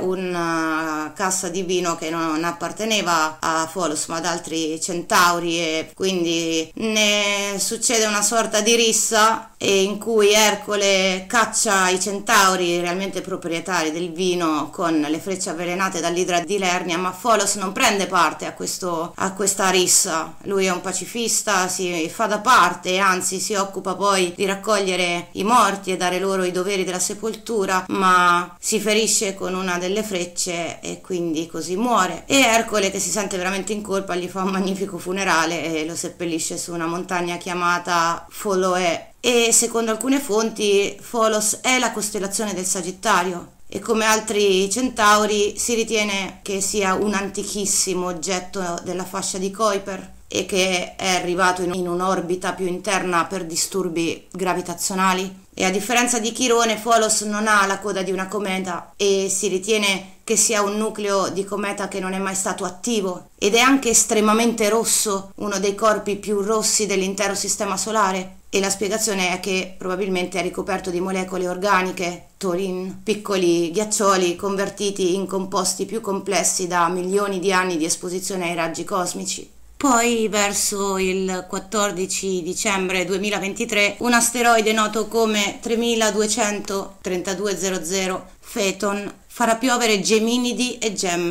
una cassa di vino che non apparteneva a Folos ma ad altri centauri, e quindi ne succede una sorta di rissa in cui Ercole caccia i centauri realmente proprietari del vino con le frecce avvelenate dall'idra di Lernia, ma Folos non prende parte a, questo, a questa rissa. Lui è un pacifista, si fa da parte e anzi si occupa poi di raccogliere i morti e dare loro i doveri della sepoltura, ma si ferisce con una delle frecce e quindi così muore. E Ercole, che si sente veramente in colpa, gli fa un magnifico funerale e lo seppellisce su una montagna chiamata Foloe. E secondo alcune fonti Folos è la costellazione del Sagittario, e come altri centauri si ritiene che sia un antichissimo oggetto della fascia di Kuiper e che è arrivato in un'orbita più interna per disturbi gravitazionali. E a differenza di Chirone, Folos non ha la coda di una cometa e si ritiene che sia un nucleo di cometa che non è mai stato attivo, ed è anche estremamente rosso, uno dei corpi più rossi dell'intero sistema solare. E la spiegazione è che probabilmente è ricoperto di molecole organiche, Thorin, piccoli ghiaccioli convertiti in composti più complessi da milioni di anni di esposizione ai raggi cosmici. Poi, verso il quattordici dicembre duemilaventitré, un asteroide noto come tremiladuecento trentadue zero zero Phaeton farà piovere geminidi e gemme.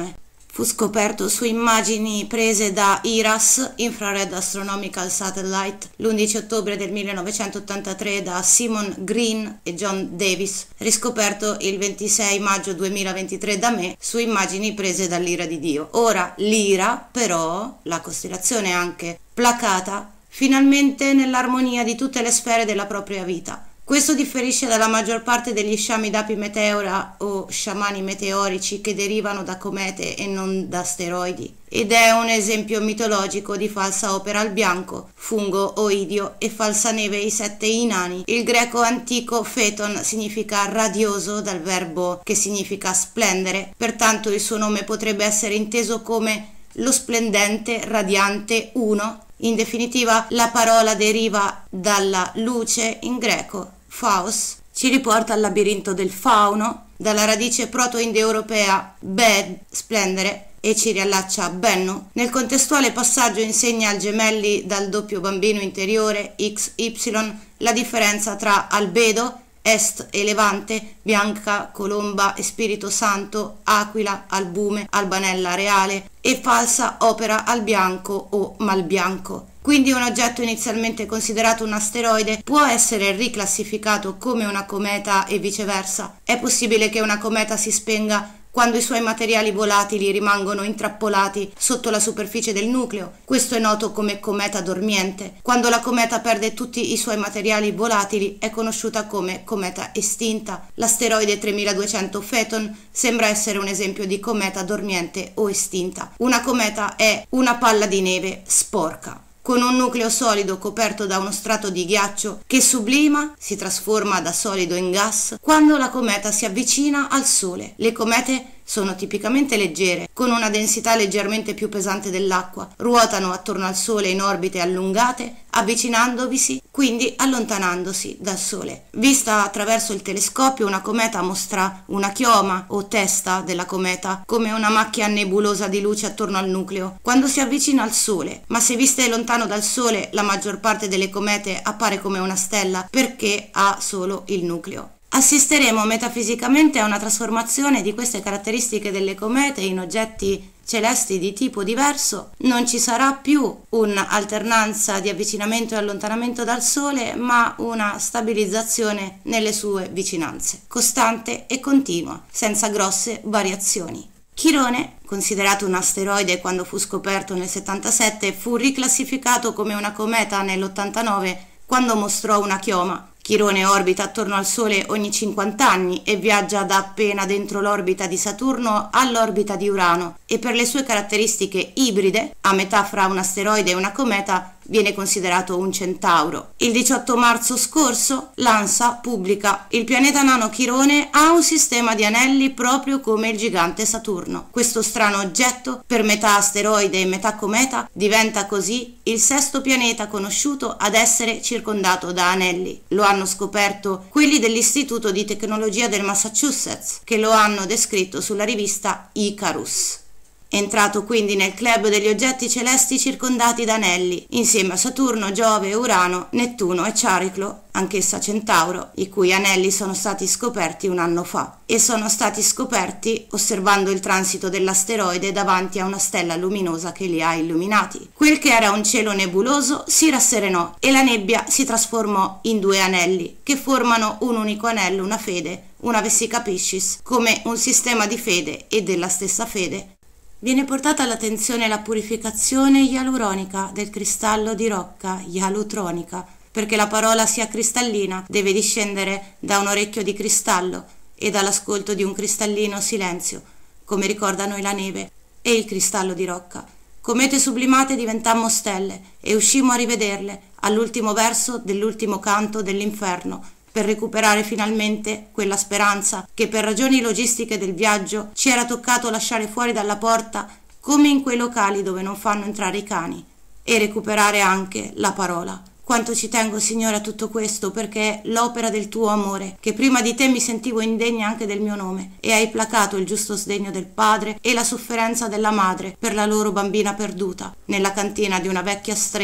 fu scoperto su immagini prese da I R A S, Infrared Astronomical Satellite, l'undici ottobre del millenovecentottantatré da Simon Green e John Davis, riscoperto il ventisei maggio duemilaventitré da me su immagini prese dall'Ira di Dio. Ora l'Ira, però, la costellazione anche placata, finalmente nell'armonia di tutte le sfere della propria vita. Questo differisce dalla maggior parte degli sciami d'api meteora o sciamani meteorici che derivano da comete e non da asteroidi, ed è un esempio mitologico di falsa opera al bianco, fungo oidio e falsa neve i sette inani. Il greco antico phaeton significa radioso dal verbo che significa splendere, pertanto il suo nome potrebbe essere inteso come lo splendente, radiante uno. In definitiva, la parola deriva dalla luce in greco. Phos ci riporta al labirinto del fauno, dalla radice proto-indoeuropea bed, splendere, e ci riallaccia a Bennu. Nel contestuale passaggio insegna al gemelli dal doppio bambino interiore X Y la differenza tra albedo, est e levante, bianca, colomba e spirito santo, aquila, albume, albanella reale, e falsa opera al bianco o malbianco. Quindi un oggetto inizialmente considerato un asteroide può essere riclassificato come una cometa e viceversa. È possibile che una cometa si spenga quando i suoi materiali volatili rimangono intrappolati sotto la superficie del nucleo. Questo è noto come cometa dormiente. Quando la cometa perde tutti i suoi materiali volatili è conosciuta come cometa estinta. L'asteroide tremiladuecento Phaeton sembra essere un esempio di cometa dormiente o estinta. Una cometa è una palla di neve sporca, con un nucleo solido coperto da uno strato di ghiaccio che sublima, si trasforma da solido in gas quando la cometa si avvicina al Sole. Le comete sono tipicamente leggere, con una densità leggermente più pesante dell'acqua, ruotano attorno al Sole in orbite allungate, avvicinandovisi, quindi allontanandosi dal Sole. Vista attraverso il telescopio, una cometa mostra una chioma o testa della cometa come una macchia nebulosa di luce attorno al nucleo quando si avvicina al Sole, ma se viste lontano dal Sole la maggior parte delle comete appare come una stella perché ha solo il nucleo. Assisteremo metafisicamente a una trasformazione di queste caratteristiche delle comete in oggetti celesti di tipo diverso. Non ci sarà più un'alternanza di avvicinamento e allontanamento dal Sole, ma una stabilizzazione nelle sue vicinanze, costante e continua, senza grosse variazioni. Chirone, considerato un asteroide quando fu scoperto nel settantasette, fu riclassificato come una cometa nell'ottantanove quando mostrò una chioma. Chirone orbita attorno al Sole ogni cinquanta anni e viaggia da appena dentro l'orbita di Saturno all'orbita di Urano, e per le sue caratteristiche ibride, a metà fra un asteroide e una cometa, viene considerato un centauro. Il diciotto marzo scorso l'ANSA pubblica: il pianeta nano Chirone ha un sistema di anelli proprio come il gigante Saturno. Questo strano oggetto, per metà asteroide e metà cometa, diventa così il sesto pianeta conosciuto ad essere circondato da anelli. Lo hanno scoperto quelli dell'Istituto di Tecnologia del Massachusetts, che lo hanno descritto sulla rivista Icarus. Entrato quindi nel club degli oggetti celesti circondati da anelli, insieme a Saturno, Giove, Urano, Nettuno e Chariclo, anch'essa Centauro, i cui anelli sono stati scoperti un anno fa, e sono stati scoperti osservando il transito dell'asteroide davanti a una stella luminosa che li ha illuminati. Quel che era un cielo nebuloso si rasserenò e la nebbia si trasformò in due anelli, che formano un unico anello, una fede, una Vesica Piscis, come un sistema di fede e della stessa fede. Viene portata all'attenzione la purificazione ialuronica del cristallo di rocca ialutronica, perché la parola sia cristallina deve discendere da un orecchio di cristallo e dall'ascolto di un cristallino silenzio, come ricordano la neve e il cristallo di rocca. Comete sublimate diventammo stelle e uscimmo a rivederle all'ultimo verso dell'ultimo canto dell'inferno, per recuperare finalmente quella speranza che per ragioni logistiche del viaggio ci era toccato lasciare fuori dalla porta, come in quei locali dove non fanno entrare i cani, e recuperare anche la parola. Quanto ci tengo, Signore, a tutto questo, perché è l'opera del tuo amore, che prima di te mi sentivo indegna anche del mio nome, e hai placato il giusto sdegno del padre e la sofferenza della madre per la loro bambina perduta nella cantina di una vecchia strega,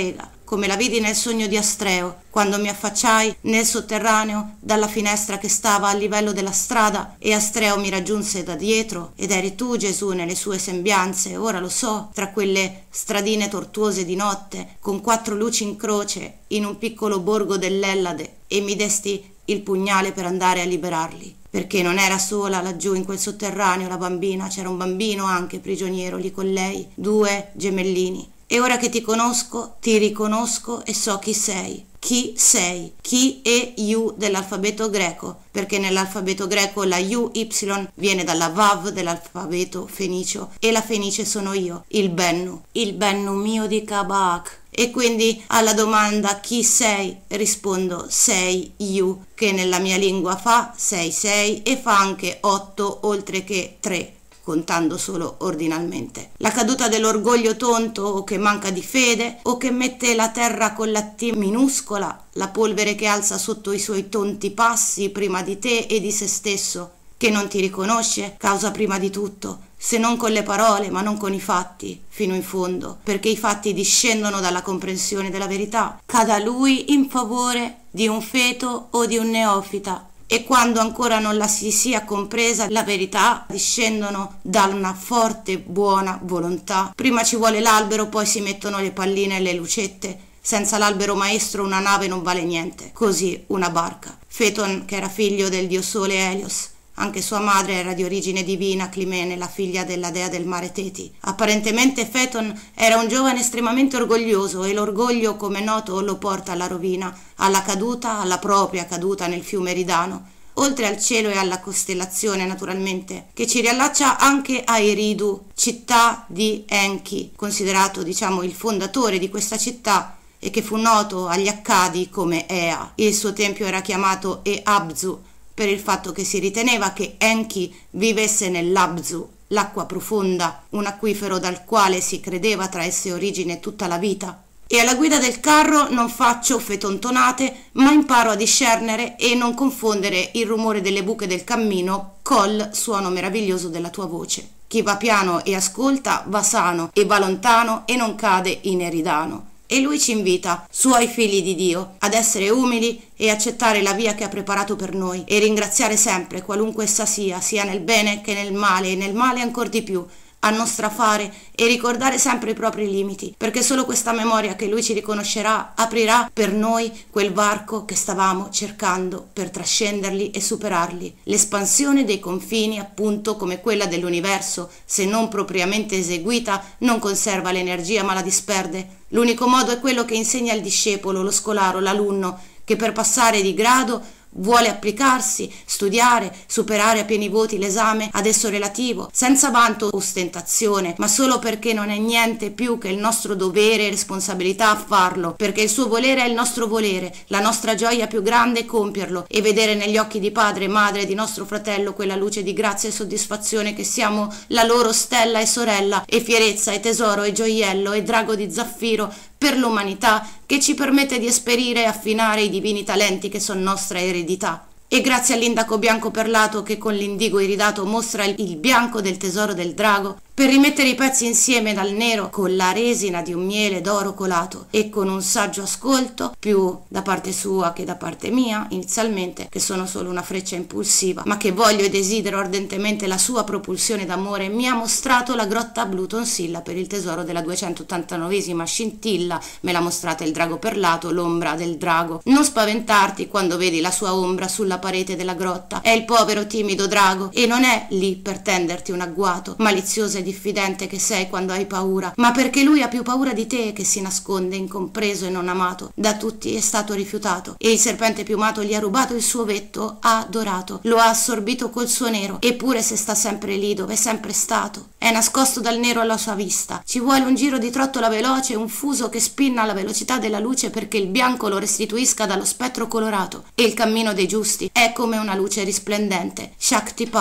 come la vidi nel sogno di Astreo, quando mi affacciai nel sotterraneo dalla finestra che stava a livello della strada e Astreo mi raggiunse da dietro ed eri tu, Gesù, nelle sue sembianze, ora lo so, tra quelle stradine tortuose di notte, con quattro luci in croce, in un piccolo borgo dell'Ellade, e mi desti il pugnale per andare a liberarli. Perché non era sola laggiù in quel sotterraneo la bambina, c'era un bambino anche prigioniero lì con lei, due gemellini. E ora che ti conosco, ti riconosco e so chi sei. Chi sei? Chi e U dell'alfabeto greco, perché nell'alfabeto greco la U Y viene dalla Vav dell'alfabeto fenicio e la fenice sono io, il Bennu, il Bennu mio di Kabak. E quindi alla domanda chi sei rispondo sei U, che nella mia lingua fa sei sei e fa anche otto oltre che tre. Contando solo ordinalmente. La caduta dell'orgoglio tonto o che manca di fede o che mette la terra con la T minuscola, la polvere che alza sotto i suoi tonti passi prima di te e di se stesso, che non ti riconosce, causa prima di tutto, se non con le parole ma non con i fatti, fino in fondo, perché i fatti discendono dalla comprensione della verità, cada lui in favore di un feto o di un neofita. E quando ancora non la si sia compresa la verità, discendono da una forte buona volontà. Prima ci vuole l'albero, poi si mettono le palline e le lucette. Senza l'albero maestro una nave non vale niente, così una barca. Feton, che era figlio del dio sole Helios, anche sua madre era di origine divina, Climene, la figlia della dea del mare Teti. Apparentemente Feton era un giovane estremamente orgoglioso e l'orgoglio, come noto, lo porta alla rovina, alla caduta, alla propria caduta nel fiume Eridano, oltre al cielo e alla costellazione naturalmente, che ci riallaccia anche a Eridu, città di Enki, considerato diciamo il fondatore di questa città e che fu noto agli Accadi come Ea. Il suo tempio era chiamato Eabzu, per il fatto che si riteneva che Enki vivesse nell'Abzu, l'acqua profonda, un acquifero dal quale si credeva traesse origine tutta la vita. E alla guida del carro non faccio fetontonate, ma imparo a discernere e non confondere il rumore delle buche del cammino col suono meraviglioso della tua voce. Chi va piano e ascolta va sano e va lontano e non cade in Eridano. E lui ci invita, suoi figli di Dio, ad essere umili e accettare la via che ha preparato per noi e ringraziare sempre, qualunque essa sia, sia nel bene che nel male e nel male ancor di più, a non strafare e ricordare sempre i propri limiti, perché solo questa memoria che lui ci riconoscerà aprirà per noi quel varco che stavamo cercando per trascenderli e superarli. L'espansione dei confini, appunto, come quella dell'universo, se non propriamente eseguita, non conserva l'energia ma la disperde. L'unico modo è quello che insegna il discepolo, lo scolaro, l'alunno, che per passare di grado vuole applicarsi, studiare, superare a pieni voti l'esame ad esso relativo, senza vanto o ostentazione, ma solo perché non è niente più che il nostro dovere e responsabilità a farlo, perché il suo volere è il nostro volere, la nostra gioia più grande è compierlo e vedere negli occhi di padre e madre di nostro fratello quella luce di grazia e soddisfazione che siamo la loro stella e sorella e fierezza e tesoro e gioiello e drago di zaffiro per l'umanità, che ci permette di esperire e affinare i divini talenti che sono nostra eredità. E grazie all'indaco bianco perlato che con l'indigo iridato mostra il bianco del tesoro del drago, per rimettere i pezzi insieme dal nero con la resina di un miele d'oro colato e con un saggio ascolto, più da parte sua che da parte mia, inizialmente, che sono solo una freccia impulsiva, ma che voglio e desidero ardentemente la sua propulsione d'amore, mi ha mostrato la grotta blu Tonsilla per il tesoro della duecentottantanovesima scintilla, me l'ha mostrata il drago perlato, l'ombra del drago. Non spaventarti quando vedi la sua ombra sulla parete della grotta, è il povero timido drago e non è lì per tenderti un agguato, malizioso e diffidente che sei quando hai paura, ma perché lui ha più paura di te che si nasconde incompreso e non amato, da tutti è stato rifiutato e il serpente piumato gli ha rubato il suo vetto, ha adorato, lo ha assorbito col suo nero, eppure se sta sempre lì dove è sempre stato, è nascosto dal nero alla sua vista, ci vuole un giro di trottola veloce, un fuso che spinna alla velocità della luce perché il bianco lo restituisca dallo spettro colorato e il cammino dei giusti è come una luce risplendente, Shaktipat,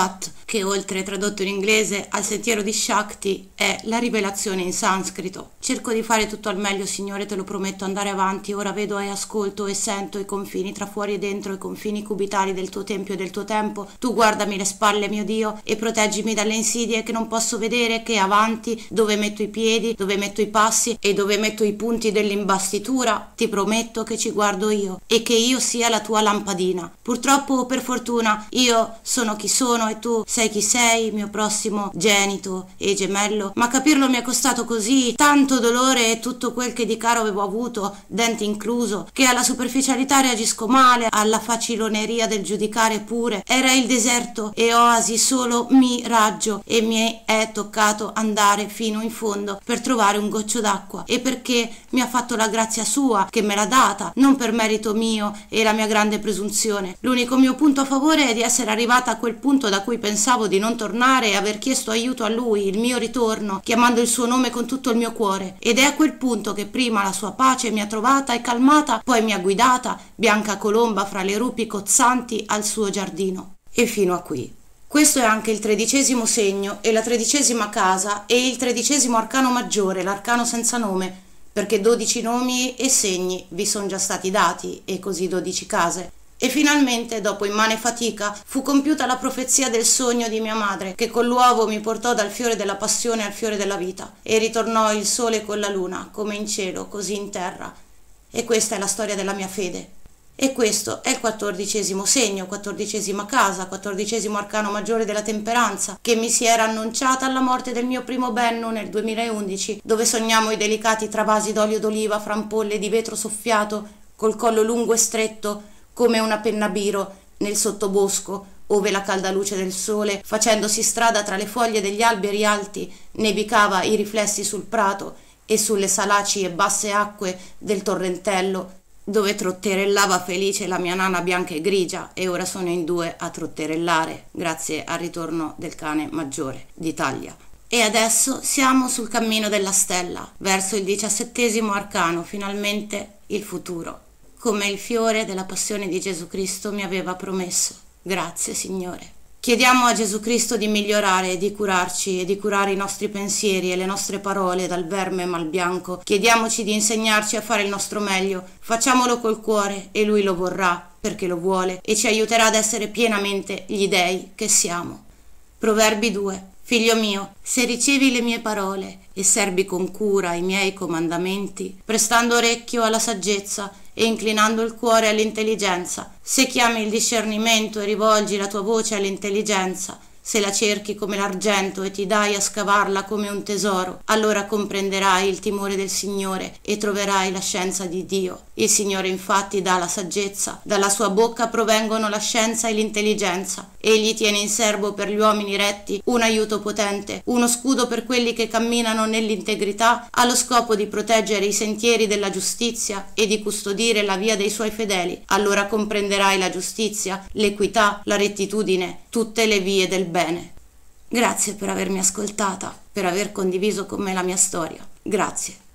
che oltre tradotto in inglese al sentiero di Shakti è la rivelazione in sanscrito. Cerco di fare tutto al meglio, Signore, te lo prometto, andare avanti. Ora vedo e ascolto e sento i confini tra fuori e dentro, i confini cubitali del tuo tempio e del tuo tempo. Tu guardami le spalle, mio Dio, e proteggimi dalle insidie che non posso vedere, che avanti, dove metto i piedi, dove metto i passi e dove metto i punti dell'imbastitura, ti prometto che ci guardo io e che io sia la tua lampadina. Purtroppo o per fortuna io sono chi sono e tu sei chi sei, mio prossimo genito e gemello, ma capirlo mi è costato così tanto dolore e tutto quel che di caro avevo avuto, dente incluso, che alla superficialità reagisco male, alla faciloneria del giudicare pure. Era il deserto e oasi solo miraggio e mi è toccato andare fino in fondo per trovare un goccio d'acqua, e perché mi ha fatto la grazia sua che me l'ha data, non per merito mio e la mia grande presunzione. L'unico mio punto a favore è di essere arrivata a quel punto da cui pensavo di non tornare e aver chiesto aiuto a lui, il mio ritorno, chiamando il suo nome con tutto il mio cuore, ed è a quel punto che prima la sua pace mi ha trovata e calmata, poi mi ha guidata, bianca colomba fra le rupi cozzanti, al suo giardino. E fino a qui. Questo è anche il tredicesimo segno e la tredicesima casa e il tredicesimo arcano maggiore, l'arcano senza nome, perché dodici nomi e segni vi sono già stati dati e così dodici case. E finalmente, dopo immane fatica, fu compiuta la profezia del sogno di mia madre, che con l'uovo mi portò dal fiore della passione al fiore della vita, e ritornò il sole con la luna, come in cielo, così in terra. E questa è la storia della mia fede. E questo è il quattordicesimo segno, quattordicesima casa, quattordicesimo arcano maggiore della temperanza, che mi si era annunciata alla morte del mio primo Bennu nel duemilaundici, dove sognammo i delicati travasi d'olio d'oliva fra ampolle di vetro soffiato, col collo lungo e stretto, come una penna biro, nel sottobosco, ove la calda luce del sole, facendosi strada tra le foglie degli alberi alti, nebicava i riflessi sul prato e sulle salaci e basse acque del torrentello, dove trotterellava felice la mia nana bianca e grigia, e ora sono in due a trotterellare, grazie al ritorno del cane maggiore d'Italia. E adesso siamo sul cammino della stella, verso il diciassettesimo arcano, finalmente il futuro, come il fiore della passione di Gesù Cristo mi aveva promesso. Grazie, Signore. Chiediamo a Gesù Cristo di migliorare e di curarci e di curare i nostri pensieri e le nostre parole dal verme malbianco. Chiediamoci di insegnarci a fare il nostro meglio. Facciamolo col cuore e Lui lo vorrà perché lo vuole e ci aiuterà ad essere pienamente gli dei che siamo. Proverbi due. Figlio mio, se ricevi le mie parole e serbi con cura i miei comandamenti, prestando orecchio alla saggezza e inclinando il cuore all'intelligenza, se chiami il discernimento e rivolgi la tua voce all'intelligenza, se la cerchi come l'argento e ti dai a scavarla come un tesoro, allora comprenderai il timore del Signore e troverai la scienza di Dio. Il Signore infatti dà la saggezza, dalla sua bocca provengono la scienza e l'intelligenza. Egli tiene in serbo per gli uomini retti un aiuto potente, uno scudo per quelli che camminano nell'integrità, allo scopo di proteggere i sentieri della giustizia e di custodire la via dei suoi fedeli. Allora comprenderai la giustizia, l'equità, la rettitudine, tutte le vie del bene. Grazie per avermi ascoltata, per aver condiviso con me la mia storia. Grazie.